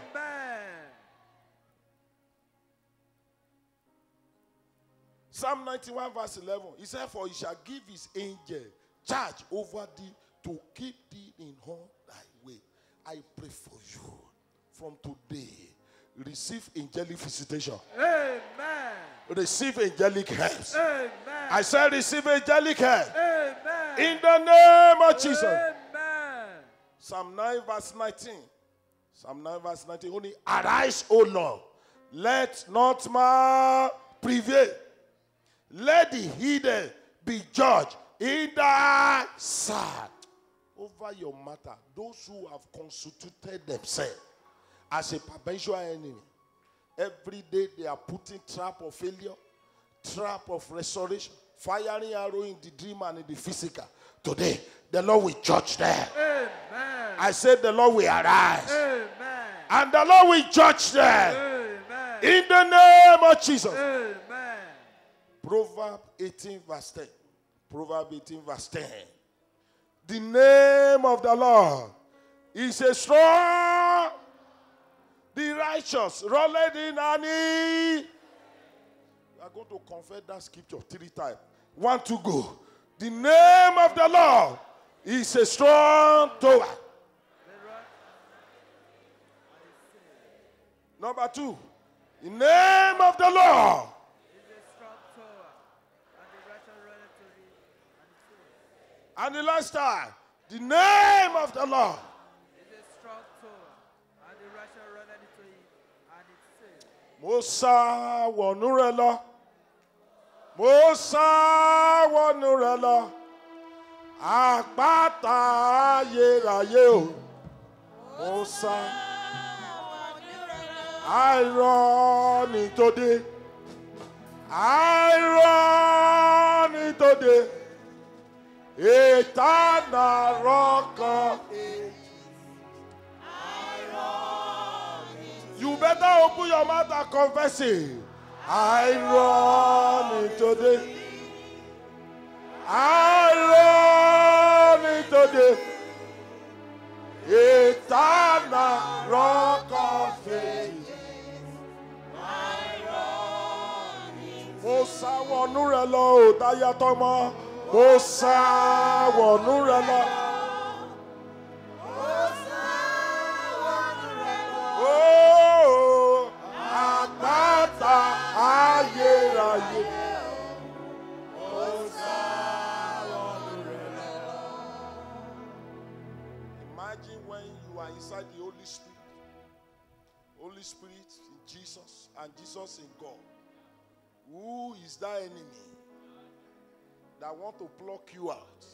Psalm 91 verse 11. He said, for he shall give his angel charge over thee to keep thee in all thy way. I pray for you from today. Receive angelic visitation. Amen. Receive angelic help. Amen. I said receive angelic help. Amen. In the name of Jesus. Amen. Psalm 9 verse 19. Psalm 9 verse 19. Only arise, O Lord. Let not man prevail. Let the hidden be judged in thy sight. Over your matter, those who have constituted themselves as a perpetual enemy, every day they are putting trap of failure, trap of restoration, firing arrow in the dream and in the physical. Today, the Lord will judge them. Amen. I said the Lord will arise. Amen. And the Lord will judge them. Amen. In the name of Jesus. Amen. Proverbs 18 verse 10. Proverbs 18 verse 10. The name of the Lord is a strong. The righteous rolled in and he. We are going to confess that scripture 3 times. 1, 2, go. The name of the Lord is a strong tower. Number 2. The name of the Lord. And the last time, the name of the Lord is a strong tower, and the righteous run into it, and it's safe. Mosa wonurela, Mosa wonurela, Àpáta ayérayé o, Mosa wonurela, I run into thee, I run into thee. Eternal rock of ages. You better open your mouth and confess it. I run into thee. I run into thee. Eternal rock of ages. I run into thee. Mosa wonurelo tayatomo. Mosa wonurela. Oh, Àpáta ayérayé. Mosa wonurela. Imagine when you are inside the Holy Spirit. Holy Holy Spirit in Jesus and Jesus in God. Who is that enemy that want to pluck you out?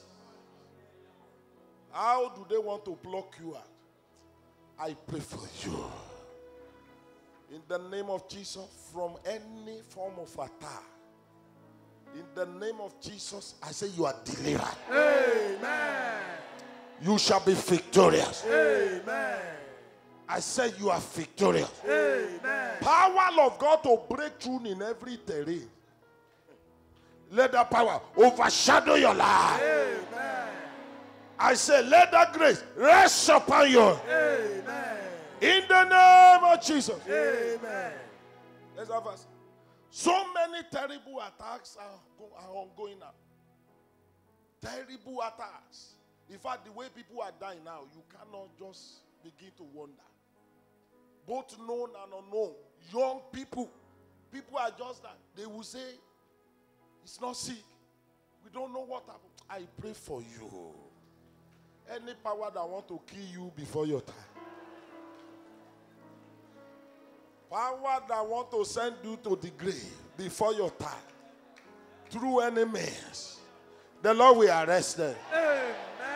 How do they want to pluck you out? I pray for you. In the name of Jesus, from any form of attack. In the name of Jesus, I say you are delivered. Amen. You shall be victorious. Amen. I say you are victorious. Amen. Power of God to break through in every terrain. Let that power overshadow your life. Amen. I say let that grace rest upon you. Amen. In the name of Jesus. Amen. Let's have us. So many terrible attacks are ongoing now. Terrible attacks. In fact, the way people are dying now, you cannot just begin to wonder. Both known and unknown. Young people. People are just that. They will say, it's not sick. We don't know what happened. I pray for you. Any power that want to kill you before your time. Power that want to send you to the grave before your time. Through any means. The Lord will arrest them. Amen.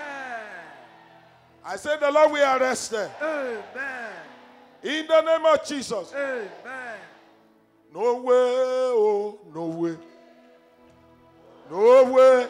I said the Lord will arrest them. Amen. In the name of Jesus. Amen. No way, oh, no way. No way.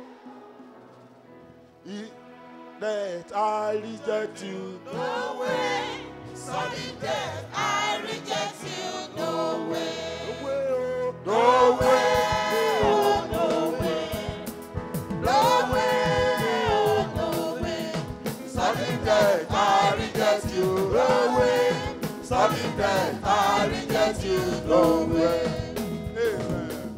That I reject you. No way. Sudden death, I reject you. No way. No way. Oh, no way. No way. Oh, no way. Sudden death, I reject you. No way. Sudden death, I reject you. No way. Amen.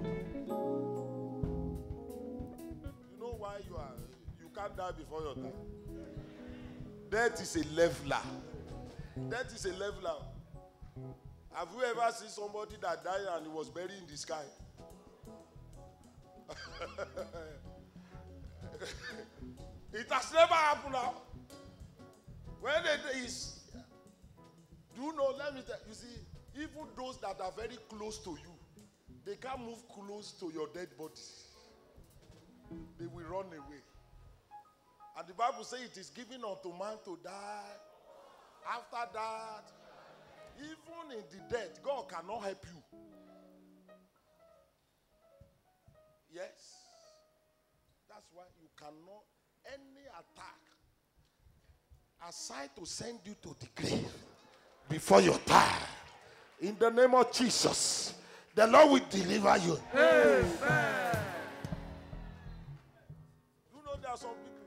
You know why you can't die before your time? Death is a leveler. Death is a leveler. Have you ever seen somebody that died and he was buried in the sky? It has never happened now. When it is, do you know, let me tell you, see, even those that are very close to you, they can't move close to your dead body. They will run away. And the Bible says it is given unto man to die. After that, even in the death, God cannot help you. Yes. That's why you cannot, any attack, aside to send you to the grave before your time, in the name of Jesus, the Lord will deliver you. Amen. You know there are some people.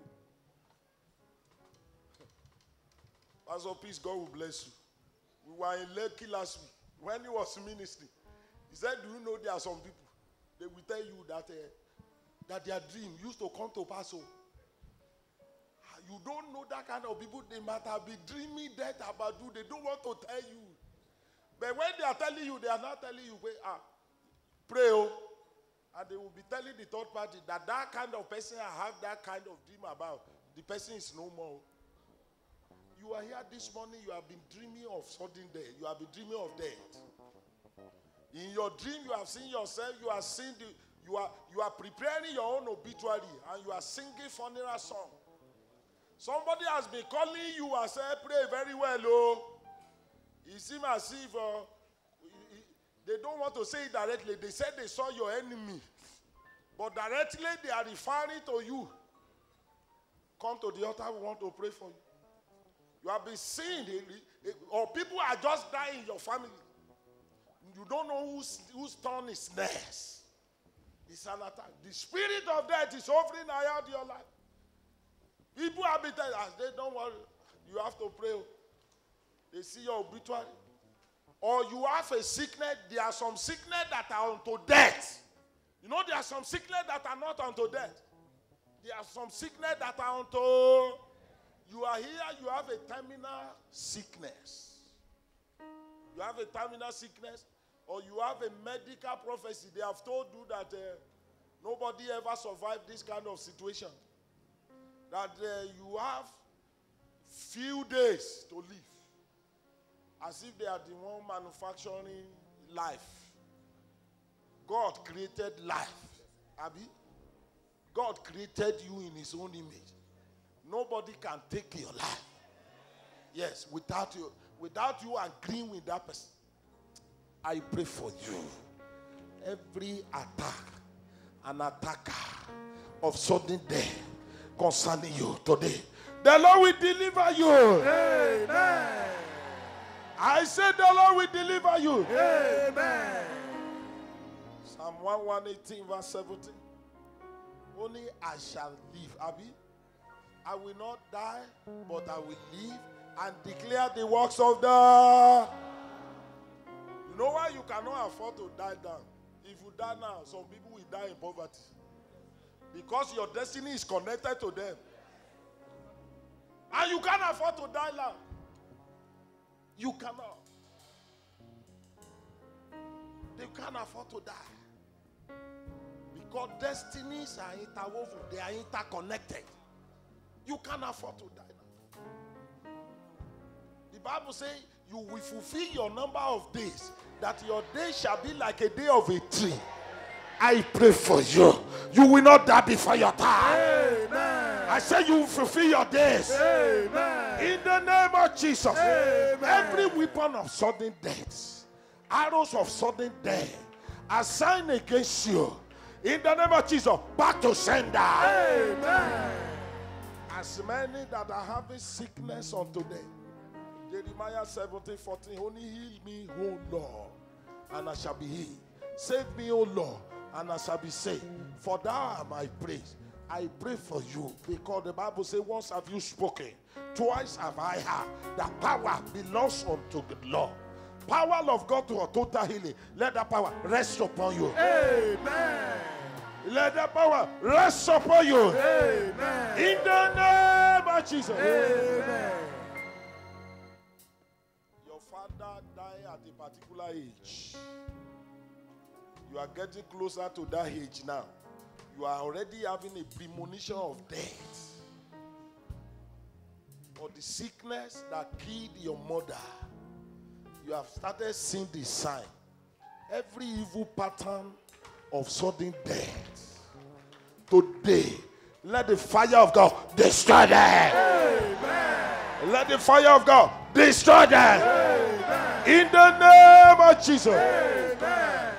Pastor Peace, God will bless you. We were in Lekki last week. When he was ministering, he said, do you know there are some people, they will tell you that their dream used to come to pass. You don't know that kind of people. They might have been dreaming that about you. They don't want to tell you. But when they are telling you, they are not telling you, pray. And they will be telling the third party that kind of person I have that kind of dream about, the person is no more. You are here this morning, you have been dreaming of sudden death. You have been dreaming of death. In your dream, you have seen yourself, you are seeing you are preparing your own obituary and you are singing funeral song. Somebody has been calling you and said, pray very well, oh. It seems as if they don't want to say it directly. They said they saw your enemy. But directly they are referring to you. Come to the altar, we want to pray for you. You have been seen, or people are just dying in your family. You don't know whose turn is next. It's an attack. The spirit of death is hovering around your life. People have been telling us, they don't worry. You have to pray. They see your obituary. Or you have a sickness. There are some sickness that are unto death. You know, there are some sickness that are not unto death. There are some sickness that are unto. You are here, you have a terminal sickness. You have a terminal sickness, or you have a medical prophecy. They have told you that nobody ever survived this kind of situation. That you have few days to live. As if they are the one manufacturing life. God created life. Abi? God created you in his own image. Nobody can take your life. Yes, without you agreeing with that person. I pray for you. Every attack, an attacker of sudden death concerning you today, the Lord will deliver you. Amen. I said the Lord will deliver you. Amen. Psalm 118 verse 17. Only I shall live. Abi, I will not die, but I will live and declare the works of the... You know why you cannot afford to die down? If you die now, some people will die in poverty. Because your destiny is connected to them. And you can't afford to die now. You cannot. They can't afford to die. Because destinies are interwoven. They are interconnected. You can't afford to die now. The Bible says you will fulfill your number of days, that your day shall be like a day of a tree. I pray for you. You will not die before your time. Amen. I say you will fulfill your days. Amen. In the name of Jesus. Amen. Every weapon of sudden death, arrows of sudden death, assigned against you, in the name of Jesus, back to sender. Amen. As many that are having sickness on today, Jeremiah 17:14, only heal me, O Lord, and I shall be healed. Save me, O Lord, and I shall be saved. For thou art my praise. I pray for you, because the Bible says, once have you spoken, twice have I heard. The power belongs unto the Lord. Power of God to a total healing. Let that power rest upon you. Amen. Let that power rest upon you. Amen. In the name of Jesus. Amen. Your father died at a particular age. You are getting closer to that age now. You are already having a premonition of death. Or the sickness that killed your mother. You have started seeing the sign. Every evil pattern of sudden death. Today, let the fire of God destroy them. Amen. Let the fire of God destroy them. Amen. In the name of Jesus. Amen.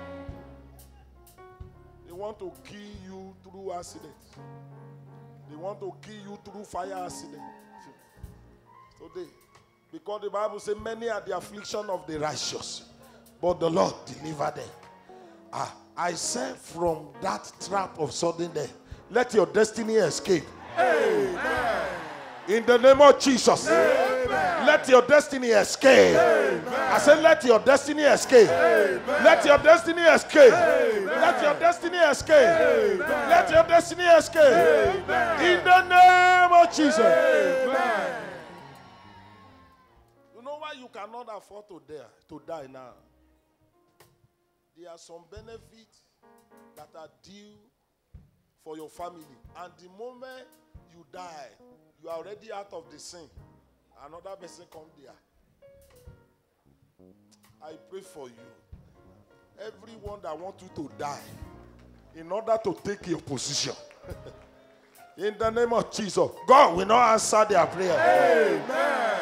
They want to kill you through accidents. They want to kill you through fire accident. Today. Because the Bible says many are the affliction of the righteous, but the Lord delivered them. I say from that trap of sudden death, let your destiny escape. Amen. In the name of Jesus. Amen. Let your destiny escape. Amen. I said let your destiny escape. Amen. Let your destiny escape. Amen. Let your destiny escape. Amen. Let your destiny escape. Amen. In the name of Jesus. Amen. You know why you cannot afford to die now? There are some benefits that are due for your family. And the moment you die, you are already out of the sin. Another person come there. I pray for you. Everyone that wants you to die, in order to take your position. In the name of Jesus, God will not answer their prayer. Amen.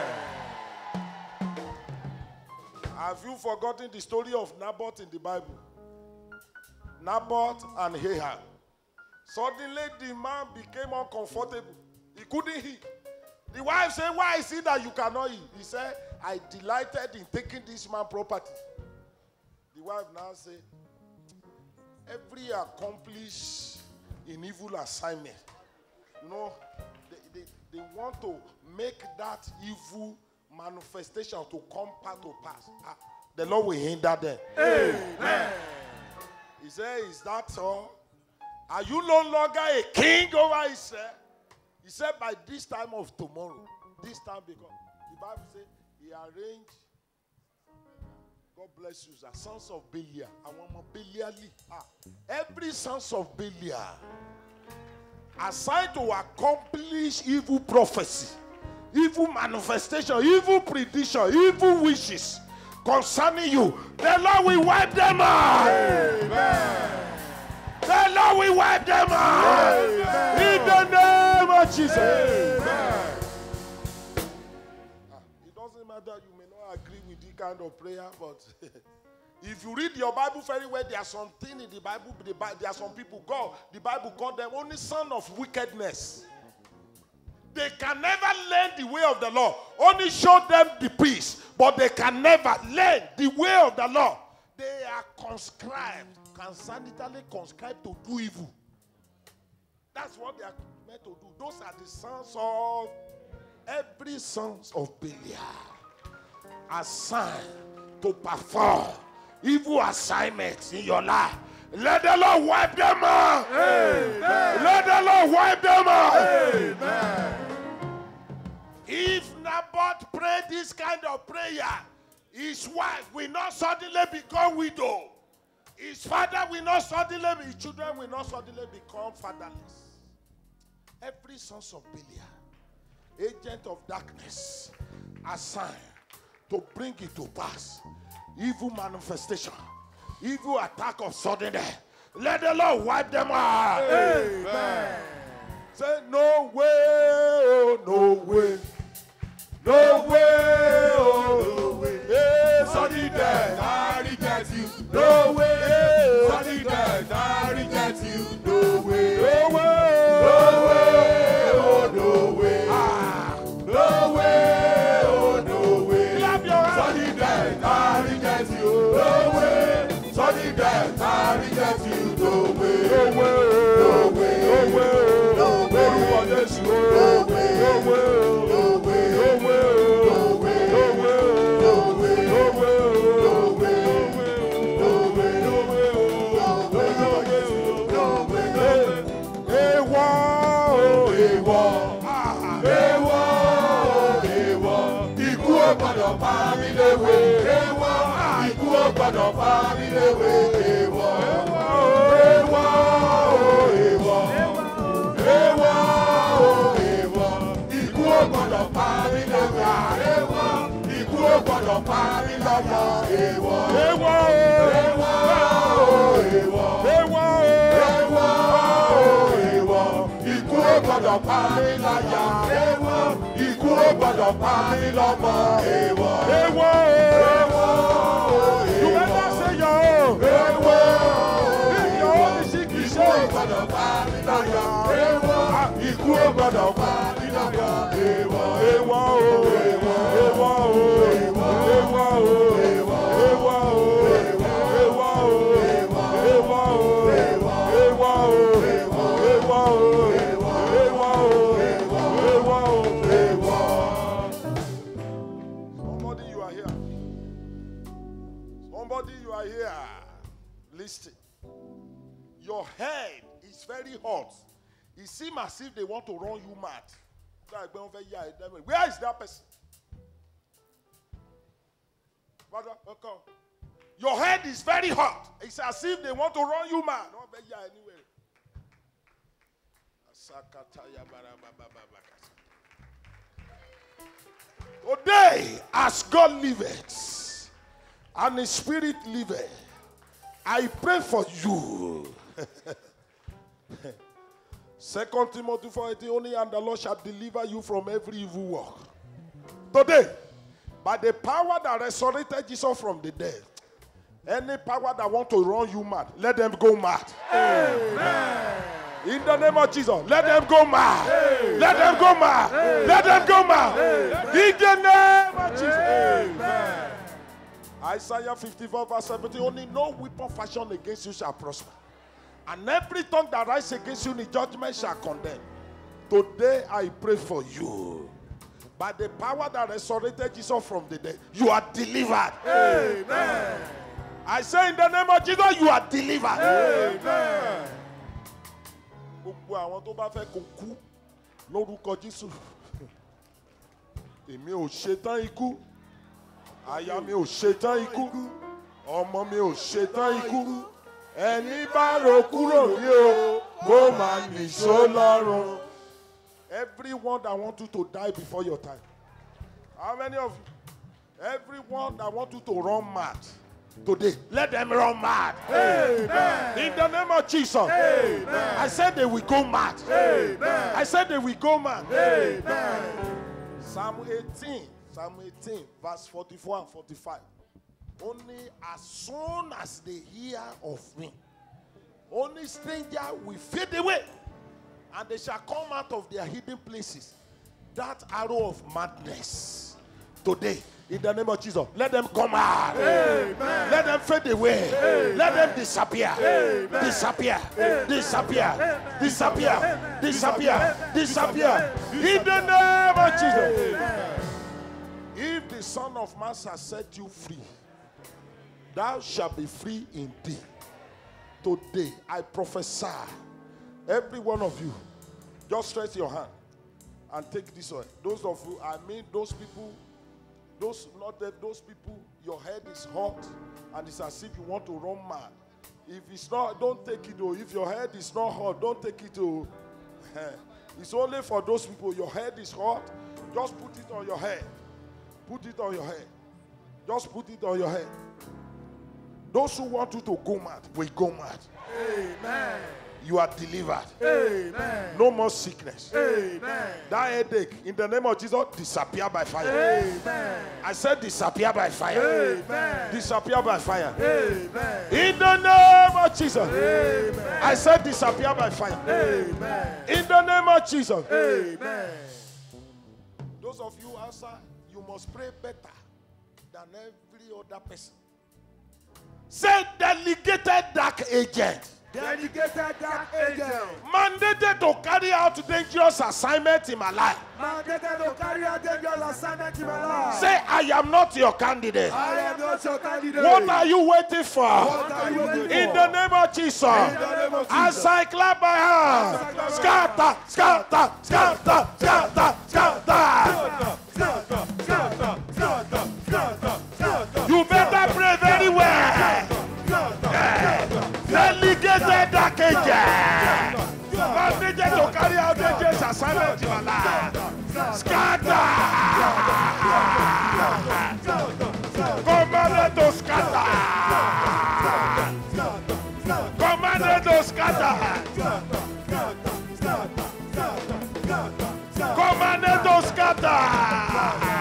Have you forgotten the story of Naboth in the Bible? Naboth and Ahab. Suddenly the man became uncomfortable. He couldn't eat. The wife said, why is it that you cannot eat? He said, I delighted in taking this man's property. The wife now said, every accomplished in evil assignment, you know, they want to make that evil manifestation to come to pass. The Lord will hinder them. Amen. He said, is that all? Are you no longer a king over Israel? He said, by this time of tomorrow, this time because the Bible says he arranged, God bless you, sir, sons of Belial. Every sons of Belial assigned to accomplish evil prophecy evil manifestation, evil prediction, evil wishes concerning you, the Lord will wipe them out. Amen. The Lord will wipe them out. Amen. In the name of Jesus. Amen. It doesn't matter, you may not agree with this kind of prayer, but if you read your Bible very well, there are something in the Bible, there are some people, the Bible called them only son of wickedness. They can never learn the way of the Lord. Only show them the peace, but they can never learn the way of the Lord. They are conscribed, constantly conscribed to do evil. That's what they are meant to do. Those are the sons of every sons of Belial, assigned to perform evil assignments in your life. Let the Lord wipe them out. Amen. Let the Lord wipe them out. Amen. If Naboth prayed this kind of prayer, his wife will not suddenly become widow. His father will not suddenly, his children will not suddenly become fatherless. Every son of Belial, agent of darkness, assigned to bring it to pass, evil manifestation, evil attack of sudden death. Let the Lord wipe them out. Amen. Say, no way, oh, no way. No way, oh, no way. Hey, Sudden death, I reject you. No way. Sudden death, I reject you. No way. no way. No way. Oh, no way. Ah. No way. Oh, no way. Clap your hands. Sudden death, I reject you. No way. Sudden death, I reject you. No way. No way. No way. No way. No way. Olúwa Jésù. No way. No way. No way. No way. No way. No way. No way. No way. No way. No way. No way. No way. Èèwọ̀. Èèwọ̀. Ah. Èèwọ̀. Èèwọ̀. Ikú ò gbọdọ̀ pa mí léwe. Èèwọ̀. Ikú ò gbọdọ̀ pa mí léwe. Èèwọ̀. Èèwọ̀. Èèwọ̀. Èèwọ̀. Ikú ò gbọdọ̀ pa mí léwe. Èèwọ̀. Ikú ò gbọdọ̀ pa mí lọ́mọ. Èèwọ̀. Èèwọ̀. Èèwọ̀. Èèwọ̀. Èèwọ̀. Èèwọ̀. Èèwọ̀. Ikú ò gbọdọ̀ pa mí láyà. Èèwọ̀. Ikú ò gbọdọ̀ pa mí lọ́mọ. Èèwọ̀. Èèwọ̀. Èèwọ̀. You better say your own. Èèwọ̀. If your own is sick, you Ikú say ò it. gbọdọ̀ pa mí láyà. Èèwọ̀. Ikú ò gbọdọ̀ pa mí láyà. Èèwọ̀. Èèwọ̀ o. Èèwọ̀. Èèwọ̀ o. Èèwọ̀. Èèwọ̀ o. Èèwọ̀. Èèwọ̀ o. Èèwọ̀ o. Èèwọ̀ o. Èèwọ̀ o. Èèwọ̀ o. Somebody, you are here. Somebody, you are here. Listen. Your head is very hot. It seems as if they want to run you mad. Where is that person? Brother, come. Your head is very hot. It's as if they want to run you mad. Anyway. Today, as God liveth, and His Spirit liveth, I pray for you. 2 Timothy 4:18, only and the Lord shall deliver you from every evil work. Today, by the power that resurrected Jesus from the dead, any power that want to run you mad, let them go mad. Amen. In the name of Jesus, let them go mad. Let them go mad. Let them go mad. In the name of Jesus. Amen. Isaiah 54 verse 17, only no weapon fashioned against you shall prosper. And every tongue that rises against you in judgment shall condemn. Today I pray for you. By the power that resurrected Jesus from the dead, you are delivered. Amen. I say in the name of Jesus, you are delivered. Amen. Gbogbo àwọn tó bá fẹ́ kó kú lórúkọ Jésù. Èmi ò ṣetán ikú. Aya mi ò ṣetán ikú. Ọmọ mi ò ṣetán ikú. Ẹni bá ro kúrò ní o, kó máa nìṣó lọ́rùn. Everyone that want you to die before your time. How many of you? Everyone that want you to run mad today, let them run mad. Amen. In the name of Jesus. Amen. I said they will go mad. Amen. I said they will go mad. Amen. Psalm 18, verse 44 and 45. Only as soon as they hear of me, only stranger will fade away, and they shall come out of their hidden places. That arrow of madness today, in the name of Jesus, let them come out. Amen. Let them fade away. Amen. Let them disappear. Amen. Disappear. Amen. Disappear. Amen. Disappear. Amen. Disappear. Amen. Disappear. In the name of Jesus. Amen. If the Son of Man shall set you free, thou shalt be free indeed. Today, I prophesy, every one of you, just stretch your hand and take this one. Those of you, I mean those people, those people, your head is hot and it's as if you want to run mad. If it's not, don't take it. Though. If your head is not hot, don't take it. Though. It's only for those people. Your head is hot, just put it on your head. Put it on your head. Just put it on your head. Those who want you to go mad will go mad. Amen. You are delivered. Amen. No more sickness. Amen. That headache, in the name of Jesus, disappear by fire. Amen. I said disappear by fire. Amen. Disappear by fire. Amen. In the name of Jesus. Amen. I said disappear by fire. Amen. In the name of Jesus. Amen. Those of you outside, you must pray better than every other person. Say delegated dark agent. Dedicated dark agent. Mandated to carry out dangerous assignment in my life. Mandated to carry out dangerous assignment in my life. Say, I am not your candidate. I am not your candidate. What are you waiting for? What are you waiting In for? the name of Jesus. In the name of As Jesus. I clap my hands. Scatter, scatter, scatter, scatter, scatter. You better pray very well. Delegated dark agent. Mandated to carry out dangerous assignment in my life. Scatter. Commanded to scatter. Commanded to scatter. Commanded to scatter.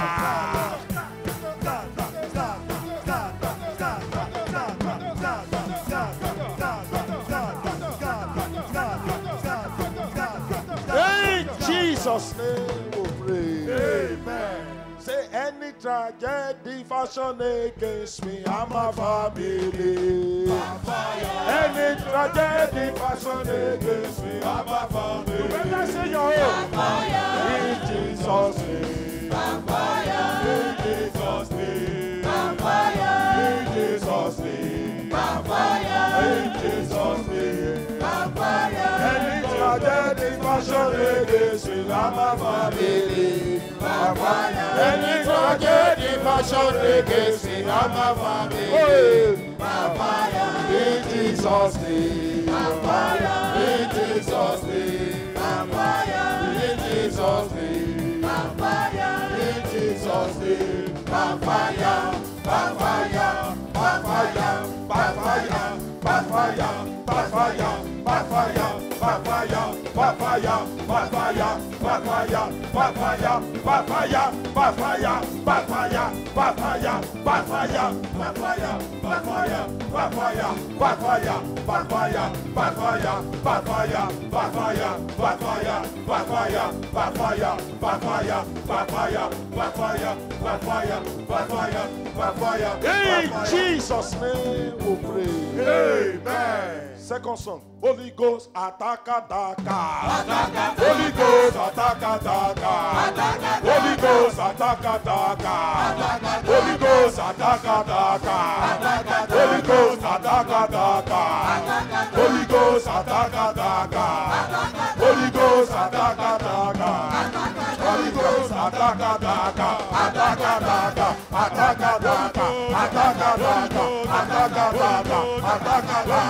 Jesus' name we pray. Amen. Say any tragedy fashion against me and my family. Any tragedy fashion against me and my family. You better say your own. In Jesus' name. In Jesus' name. In Jesus' name. In Jesus' name. Any tragedy fashion against me and my family. Any tragedy fashion against me and my family. In Jesus' name. In Jesus' name. In Jesus' name. In Jesus' name. Fire. Fire. Fire. Fire. Fire. Fire. Fire. Fire. Fire. In Jesus' name we pray. Amen. Second song. Holy Ghost attack. Holy Ghost attack. Holy Ghost attack. Holy Ghost attack. Holy Ghost attack. Holy Ghost attack. Holy Ghost attack. Holy Ghost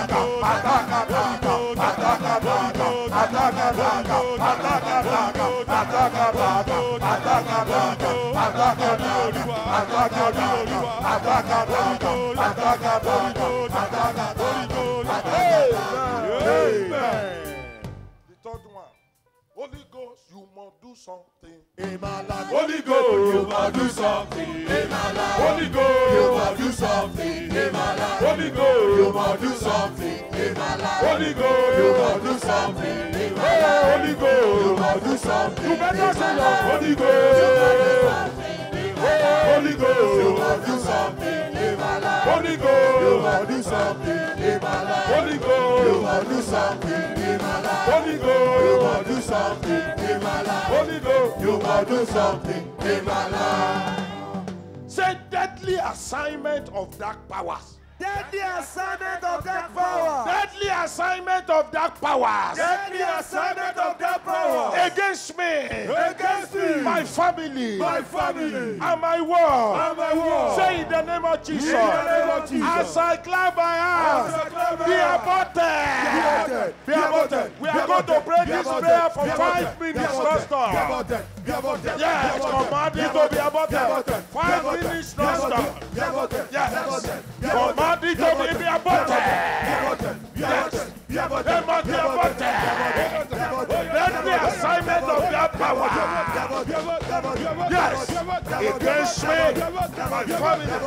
attack. third one, Holy Ghost, you must do something. Holy Ghost, you must do something. Holy Ghost, you must do something. Holy Ghost, you must do something. Holy Ghost, you must do something. Holy Ghost, you must do something. You better say Holy Ghost. Holy Ghost, you must do something. Holy Ghost, you must do something. Holy Ghost, you must do something. Holy Ghost, you must do something. Holy Ghost, you must do something in my life. Say deadly assignment of dark powers. Deadly assignment of dark power. Deadly assignment of dark powers. Deadly assignment of dark power. Against me. Against me. My family. My family. And my world. And my world. Say in the name of Jesus. In the name of Jesus. As I clap my hands. Be aborted. Be aborted. We are going to pray this prayer for 5 minutes non-stop. Yes, command it to be aborted. 5 minutes non-stop. Yes. Command it to be aborted. Yes. They must be aborted. Let the assignment of their power. Yes. Against me. My family. Yes.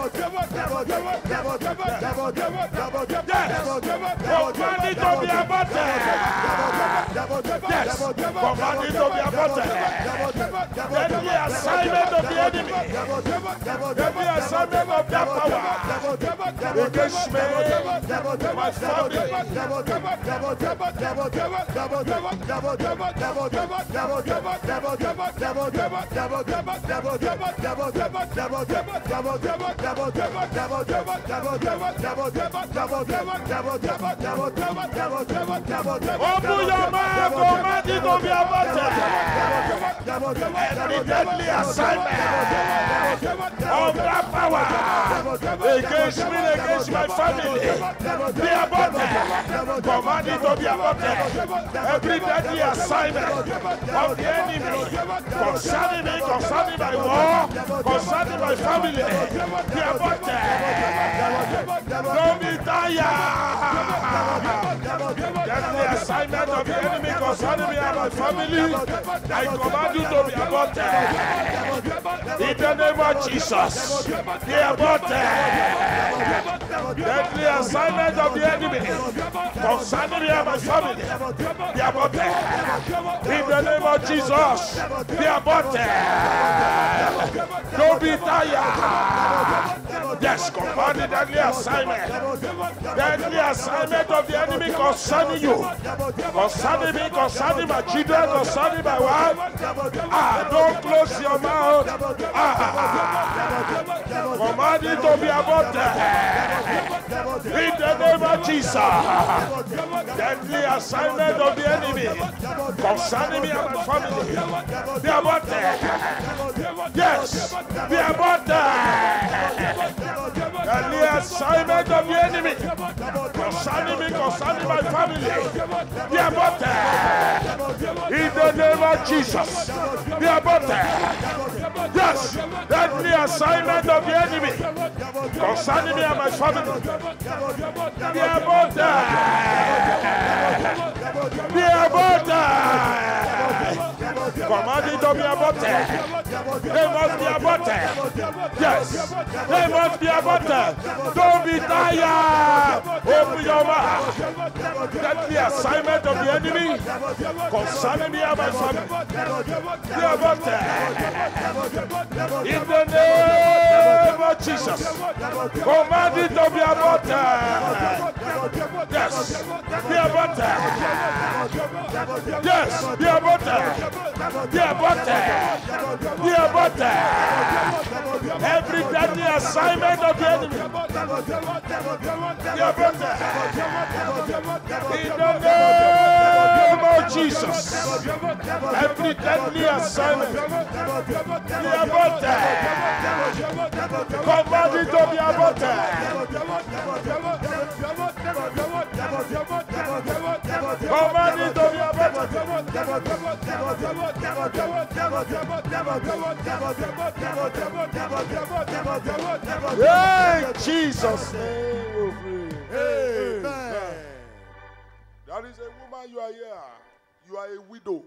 Command it to be aborted. Yes. Command it to be aborted. Let the assignment of the enemy. Let the assignment of their power. Against me. My family. Open your mouth, command it to be aborted. Every deadly assignment of that power against me, against my family, be aborted. Command it to be aborted. Every deadly assignment of the enemy concerning me, concerning my war, concerning my family, be aborted. Don't be tired. Deadly assignment of the enemy concerning me and my family, I command you to be aborted. In the name of Jesus, be aborted. Deadly assignment of the enemy concerning me and my family, be aborted. In the name of Jesus, be aborted. Don't be tired. Yes, command the deadly assignment. Deadly assignment of the enemy concerning you, concerning me, concerning my children, concerning my wife. Don't close your mouth. Command it to be aborted. In the name of Jesus. Deadly assignment of the enemy concerning me and my family, be aborted. Yes, be aborted. Deadly assignment of the enemy concerning me, concerning my family, be aborted. In the name of Jesus, be aborted. Yes, deadly assignment of the enemy concerning me and my family, be aborted. Be aborted. Command it to be aborted. They must be aborted. Yes, they must be aborted. Don't be tired. Open your mouth. That's the assignment of the enemy concerning me and my family. Be aborted. In the name of Jesus, command it to be aborted. Yes, be aborted. Yes, be aborted. Be aborted. Be aborted. Every deadly assignment of the enemy, be aborted. In the name of Jesus, every deadly assignment, be aborted. Command it to be aborted. Command it to be aborted. Hey, Jesus' name we pray. Amen. There is a woman, you are here. You are a widow.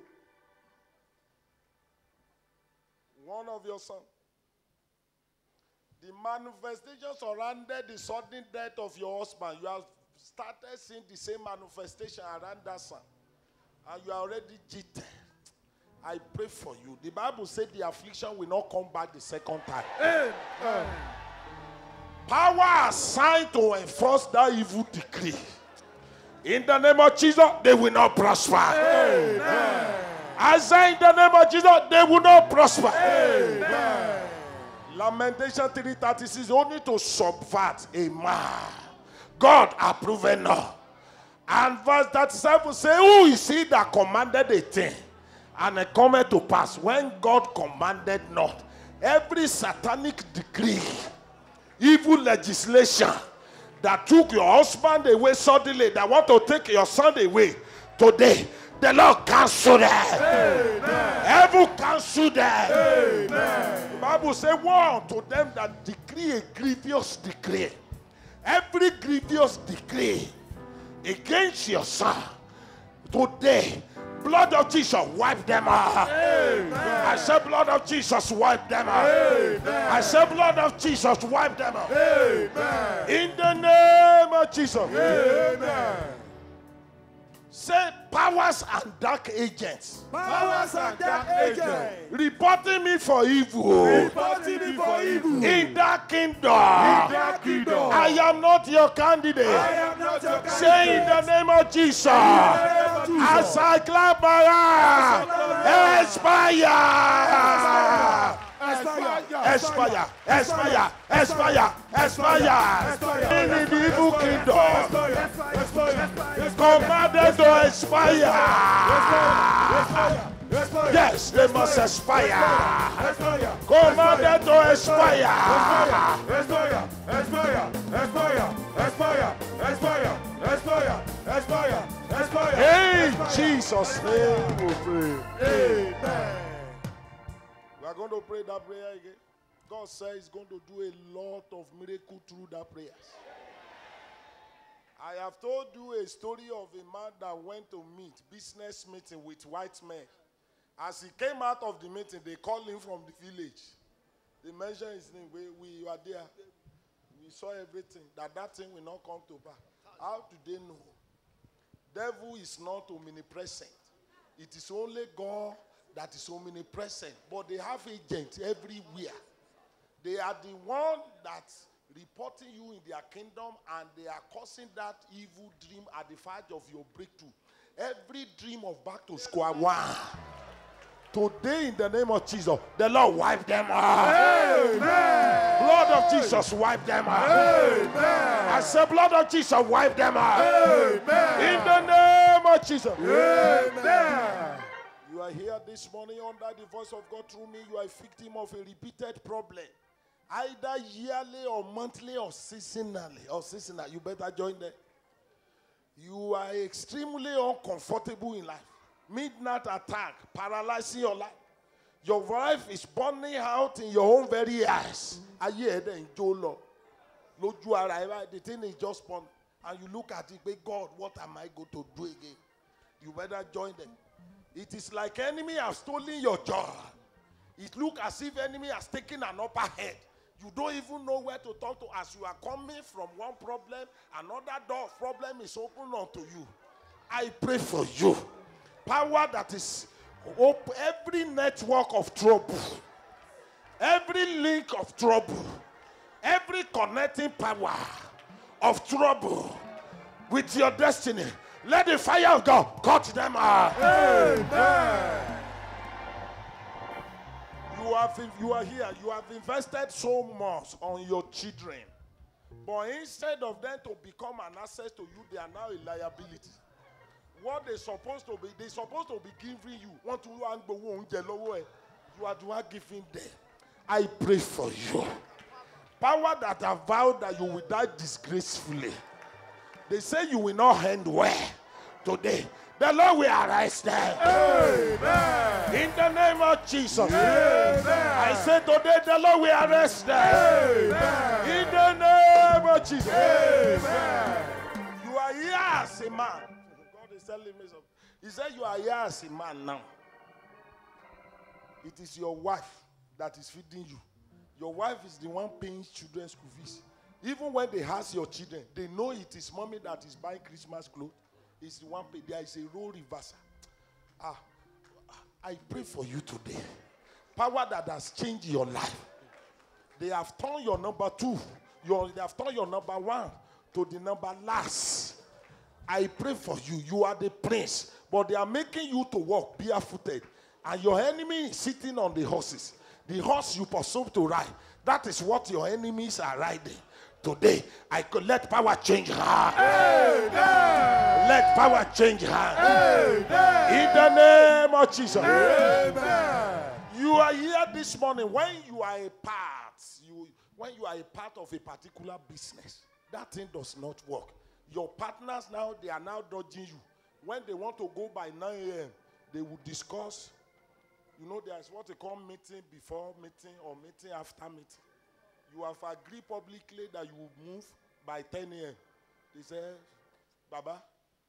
One of your sons. The manifestation surrounded the sudden death of your husband. You have started seeing the same manifestation around that son. And you are already jittered. I pray for you. The Bible said the affliction will not come back the second time. Amen. Power assigned to enforce that evil decree. In the name of Jesus, they will not prosper. Amen. I say in the name of Jesus, they will not prosper. Amen. Lamentation 3:36 only to subvert a man. God approved not. And verse 37 says, who is he that commanded a thing? And it cometh to pass when God commanded not. Every satanic decree, evil legislation that took your husband away suddenly, that want to take your son away today, the Lord cancel that. Heaven cancel that. The Bible says, woe unto them that decree a grievous decree. Every grievous decree against your son today, blood of Jesus wipe them out. I said blood of Jesus wipe them out. I said blood of Jesus wipe them out. In the name of Jesus. Amen. Say powers and dark agents. Powers and dark agents. Reporting me for evil. Reporting me for evil. In that kingdom. In that kingdom. I am not your candidate. I am not your candidate. Say in the name of Jesus. As I clap my hands. Expire. Expire, expire, expire, expire. In the evil kingdom, commanded to expire. Yes, they must expire. Commanded to expire. Expire, expire, expire, expire, expire, expire, expire, expire. In Jesus' name we pray. Amen. We are going to pray that prayer again. God says He's going to do a lot of miracles through that prayer. I have told you a story of a man that went to business meeting with white men. As he came out of the meeting, they called him from the village. They mentioned his name. We were there. We saw everything. That thing will not come to pass. How do they know? Devil is not omnipresent. It is only God that is omnipresent. But they have agents everywhere. They are the one that's reporting you in their kingdom, and they are causing that evil dream at the verge of your breakthrough. Every dream of back to square one. Today, in the name of Jesus, the Lord wipe them out. Amen. Blood of Jesus wipe them out. Amen. I said, blood of Jesus wipe them out. Amen. In the name of Jesus. Amen. You are here this morning under the voice of God through me. You are a victim of a repeated problem. Either yearly or monthly or seasonal. You better join them. You are extremely uncomfortable in life. Midnight attack, paralyzing your life. Your wife is burning out in your own very eyes. The thing is just burning. And you look at it, but God, what am I going to do again? You better join them. It is like enemy has stolen your joy. It looks as if enemy has taken an upper hand. You don't even know where to talk to. As you are coming from one problem, another door of problem is open unto you. I pray for you. Power that is open, every network of trouble, every link of trouble, every connecting power of trouble with your destiny. Let the fire of God cut them out. Amen. You are here. You have invested so much on your children. But instead of them to become an asset to you, they are now a liability. What they're supposed to be giving you. You are the one giving them. I pray for you. Power that have vowed that you will die disgracefully. They say you will not end well. Today, The Lord will arrest them. Amen. In the name of Jesus. Amen. I say today the Lord will arrest them. Amen. In the name of Jesus. Amen. You are here as a man. God is telling me something. He said you are here as a man now. It is your wife that is feeding you. Your wife is the one paying children's school fees. Even when they ask your children, they know it is mommy that is buying Christmas clothes. It's the one pay. There is a role reversal. I pray for you today. Power that has changed your life. They have turned your number 2. They have turned your number 1 to the number last. I pray for you. You are the prince. But they are making you to walk barefooted. And your enemy is sitting on the horses. The horse you pursue to ride. That is what your enemies are riding. Today, I could let power change her. Amen. Let power change her. Amen. In the name of Jesus. Amen. You are here this morning. When you are a part of a particular business, that thing does not work. Your partners now, they are now dodging you. When they want to go by 9 a.m., they will discuss. You know, there's what they call meeting before meeting or meeting after meeting. You have agreed publicly that you will move by 10 a.m. They say, Baba,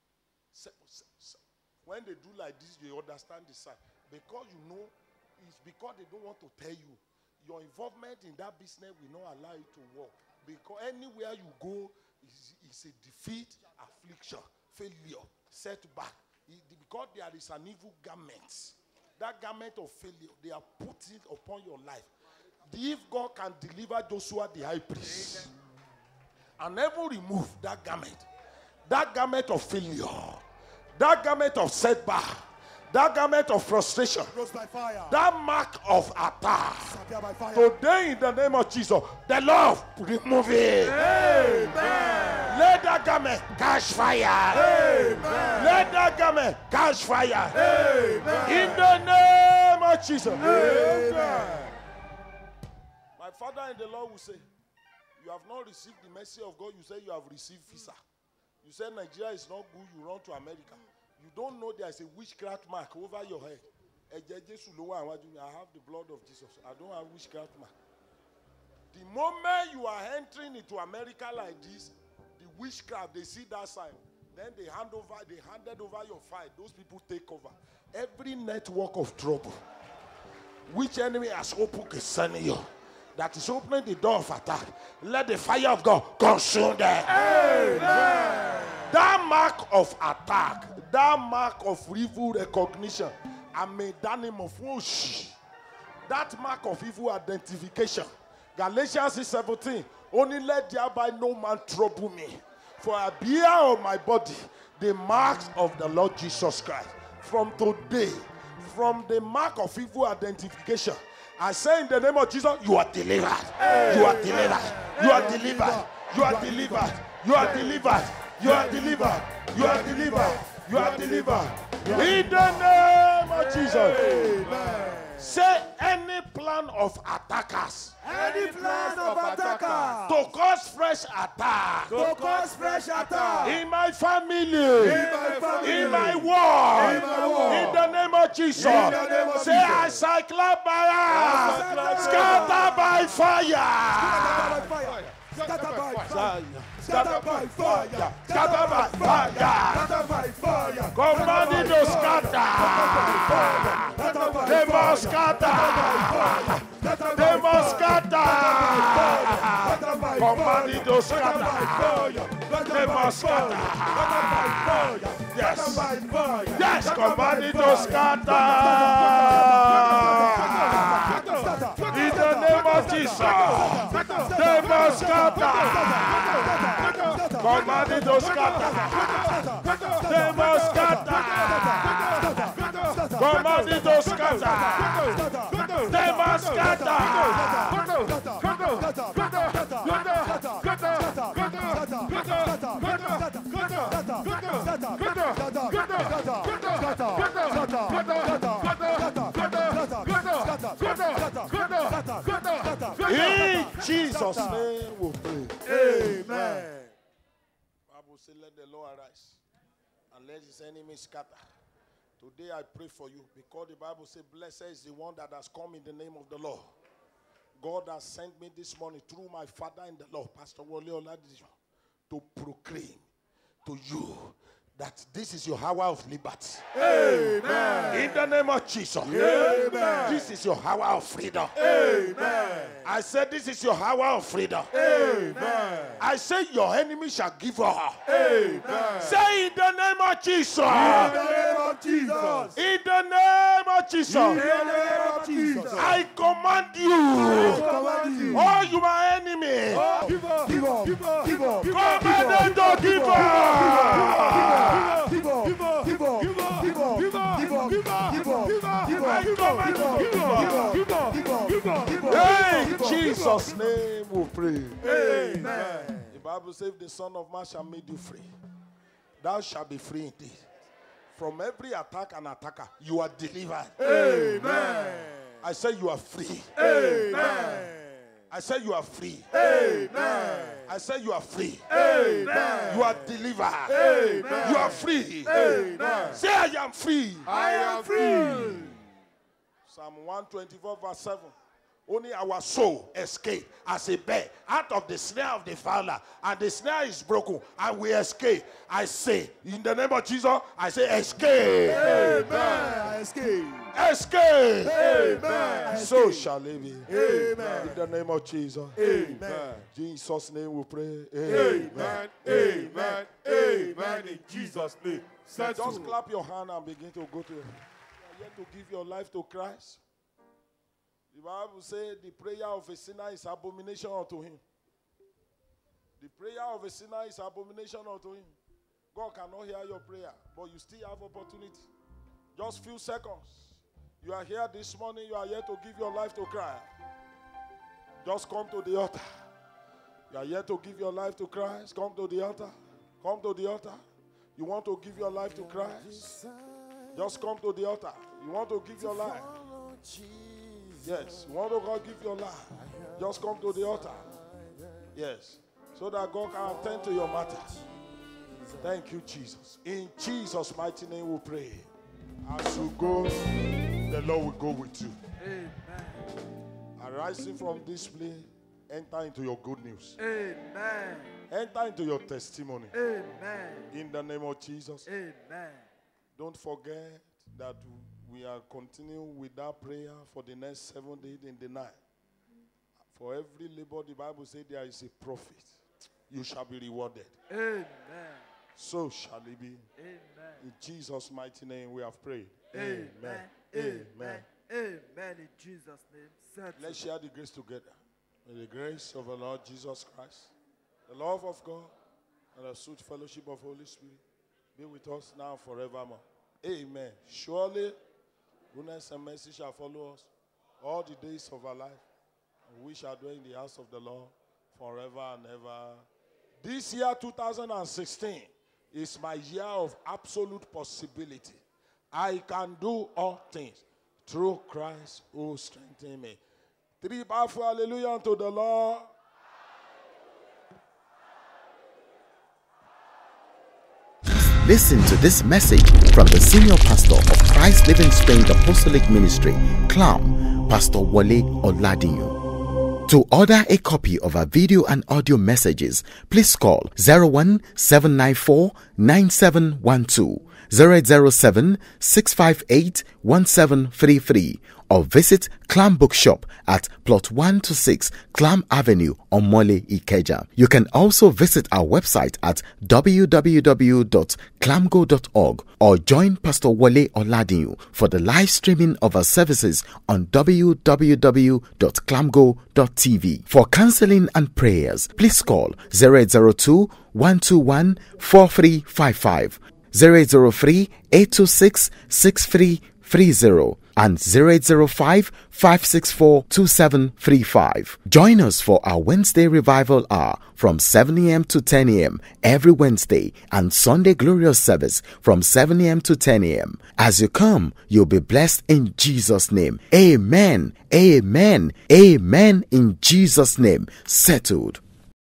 when they do like this, you understand the sign. Because you know, it's because they don't want to tell you. Your involvement in that business will not allow you to work. Because anywhere you go, it's a defeat, affliction, failure, setback. Because there is an evil garment. That garment of failure, they are putting upon your life. If God can deliver Joshua the high priest and never remove that garment of failure, that garment of setback, that garment of frustration, that mark of attack, today in the name of Jesus, the Lord remove it. Amen. Let that garment catch fire. Amen. Let that garment catch fire. Amen. In the name of Jesus. Amen. My father in the Lord will say, you have not received the mercy of God. You say you have received visa. You say Nigeria is not good. You run to America. You don't know there is a witchcraft mark over your head. I have the blood of Jesus. I don't have witchcraft mark. The moment you are entering into America like this, the witchcraft, they see that sign. Then they handed over your file. Those people take over. Every network of trouble, which enemy has opened concerning you, that is opening the door of attack, let the fire of God consume them. Amen. That mark of attack, that mark of evil recognition, that mark of evil identification, Galatians 6:17, only let thereby no man trouble me, for I bear on my body the marks of the Lord Jesus Christ. From today, from the mark of evil identification, I say in the name of Jesus, you are delivered. You are delivered. You are delivered. You are delivered. You are delivered. You are delivered. You are delivered. You are delivered. In the name of Jesus. Amen. Say any plan of attackers. Any plan of attackers To cause fresh attack. to cause fresh attack In my family. in my family, In my world. In my world. In the name of Jesus. In the name of Say Jesus. I cycle by scatter by fire. Scatter by fire. Fire. Scatter by fire. Scatter by fire. Scatter by fire. Command it to scatter. They must scatter. They must scatter. Command it to scatter. They must scatter. Yes. Yes, command it to scatter. In the name of Jesus. They must scatter. Command it to scatter. They must scatter. Command it to scatter. They must scatter. In Jesus' name we pray. Amen. Bible says, let the Lord arise and let his enemies scatter. Today I pray for you because the Bible says, blessed is the one that has come in the name of the Lord. God has sent me this morning through my father in the Lord, Pastor Oluwaleye, to proclaim to you that this is your hour of liberty. Amen. In the name of Jesus. Amen. This is your hour of freedom. Amen. I said this is your hour of freedom. Amen. I say your enemy shall give up. Amen. Say in the name of Jesus. In the name of Jesus. In the name of Jesus. In the name of Jesus. I command you. Oh, you are enemy. Give up. Give up. Give up. Give up. Command them to give up. Give up. Give up. Give up. Give up. Give up. Give up. Give up. Give up. Give up. Give up. Give up. Give up. Give up. Hey, in Jesus' name we pray. Amen. The Bible says the Son of Man shall make you free. Thou shalt be free indeed. From every attack and attacker, you are delivered. Amen. I say you are free. Amen. I say you are free. Amen. I say you are free. Amen. You are delivered. Amen. You are free. Amen. Say I am free. I am free. Psalm 124 verse 7. Only our soul escape as a bird out of the snare of the fowler, and the snare is broken, and we escape. I say, in the name of Jesus, I say escape. Amen. I escape. Escape. Amen. So shall it be. Amen. In the name of Jesus. Amen. Jesus' name we pray. Amen. Amen. Amen. In Jesus' name. Just clap your hand and begin to go to. You are yet to give your life to Christ. The Bible says the prayer of a sinner is abomination unto him. The prayer of a sinner is abomination unto him. God cannot hear your prayer, but you still have opportunity. Just few seconds. You are here this morning, you are here to give your life to Christ. Just come to the altar. You are here to give your life to Christ. Come to the altar. Come to the altar. You want to give your life to Christ? Just come to the altar. You want to give your life? Yes. You want to God give your life? Just come to the altar. Yes. So that God can attend to your matter. Thank you, Jesus. In Jesus' mighty name we pray. As you go, the Lord will go with you. Amen. Arising from this place, enter into your good news. Amen. Enter into your testimony. Amen. In the name of Jesus. Amen. Don't forget that we are continuing with that prayer for the next 7 days in the night. For every labor, the Bible says there is a profit. You shall be rewarded. Amen. So shall it be. Amen. In Jesus' mighty name we have prayed. Amen. Amen. Amen. Amen. In Jesus' name. Settled. Let's share the grace together. May the grace of our Lord Jesus Christ, the love of God, and the sweet fellowship of Holy Spirit be with us now and forevermore. Amen. Surely, goodness and mercy shall follow us all the days of our life, and we shall dwell in the house of the Lord forever and ever. This year, 2016, is my year of absolute possibility. I can do all things through Christ who strengthens me. 3 powerful hallelujah unto the Lord. Listen to this message from the senior pastor of Christ Living Spring Apostolic Ministry, CLAM, Pastor Oluwaleye. To order a copy of our video and audio messages, please call 01794 9712, 0807 658 1733, or visit CLAM Bookshop at Plot 1 to 6 CLAM Avenue, Omole, Ikeja. You can also visit our website at www.clamgo.org or join Pastor Wole Oladinu for the live streaming of our services on www.clamgo.tv. For counseling and prayers, please call 0802 121 4355, 0803 826 6330, and 0805 564 2735. Join us for our Wednesday revival hour from 7 a.m. to 10 a.m. every Wednesday, and Sunday glorious service from 7 a.m. to 10 a.m. As you come, you'll be blessed in Jesus' name. Amen. Amen. Amen. In Jesus' name. Settled.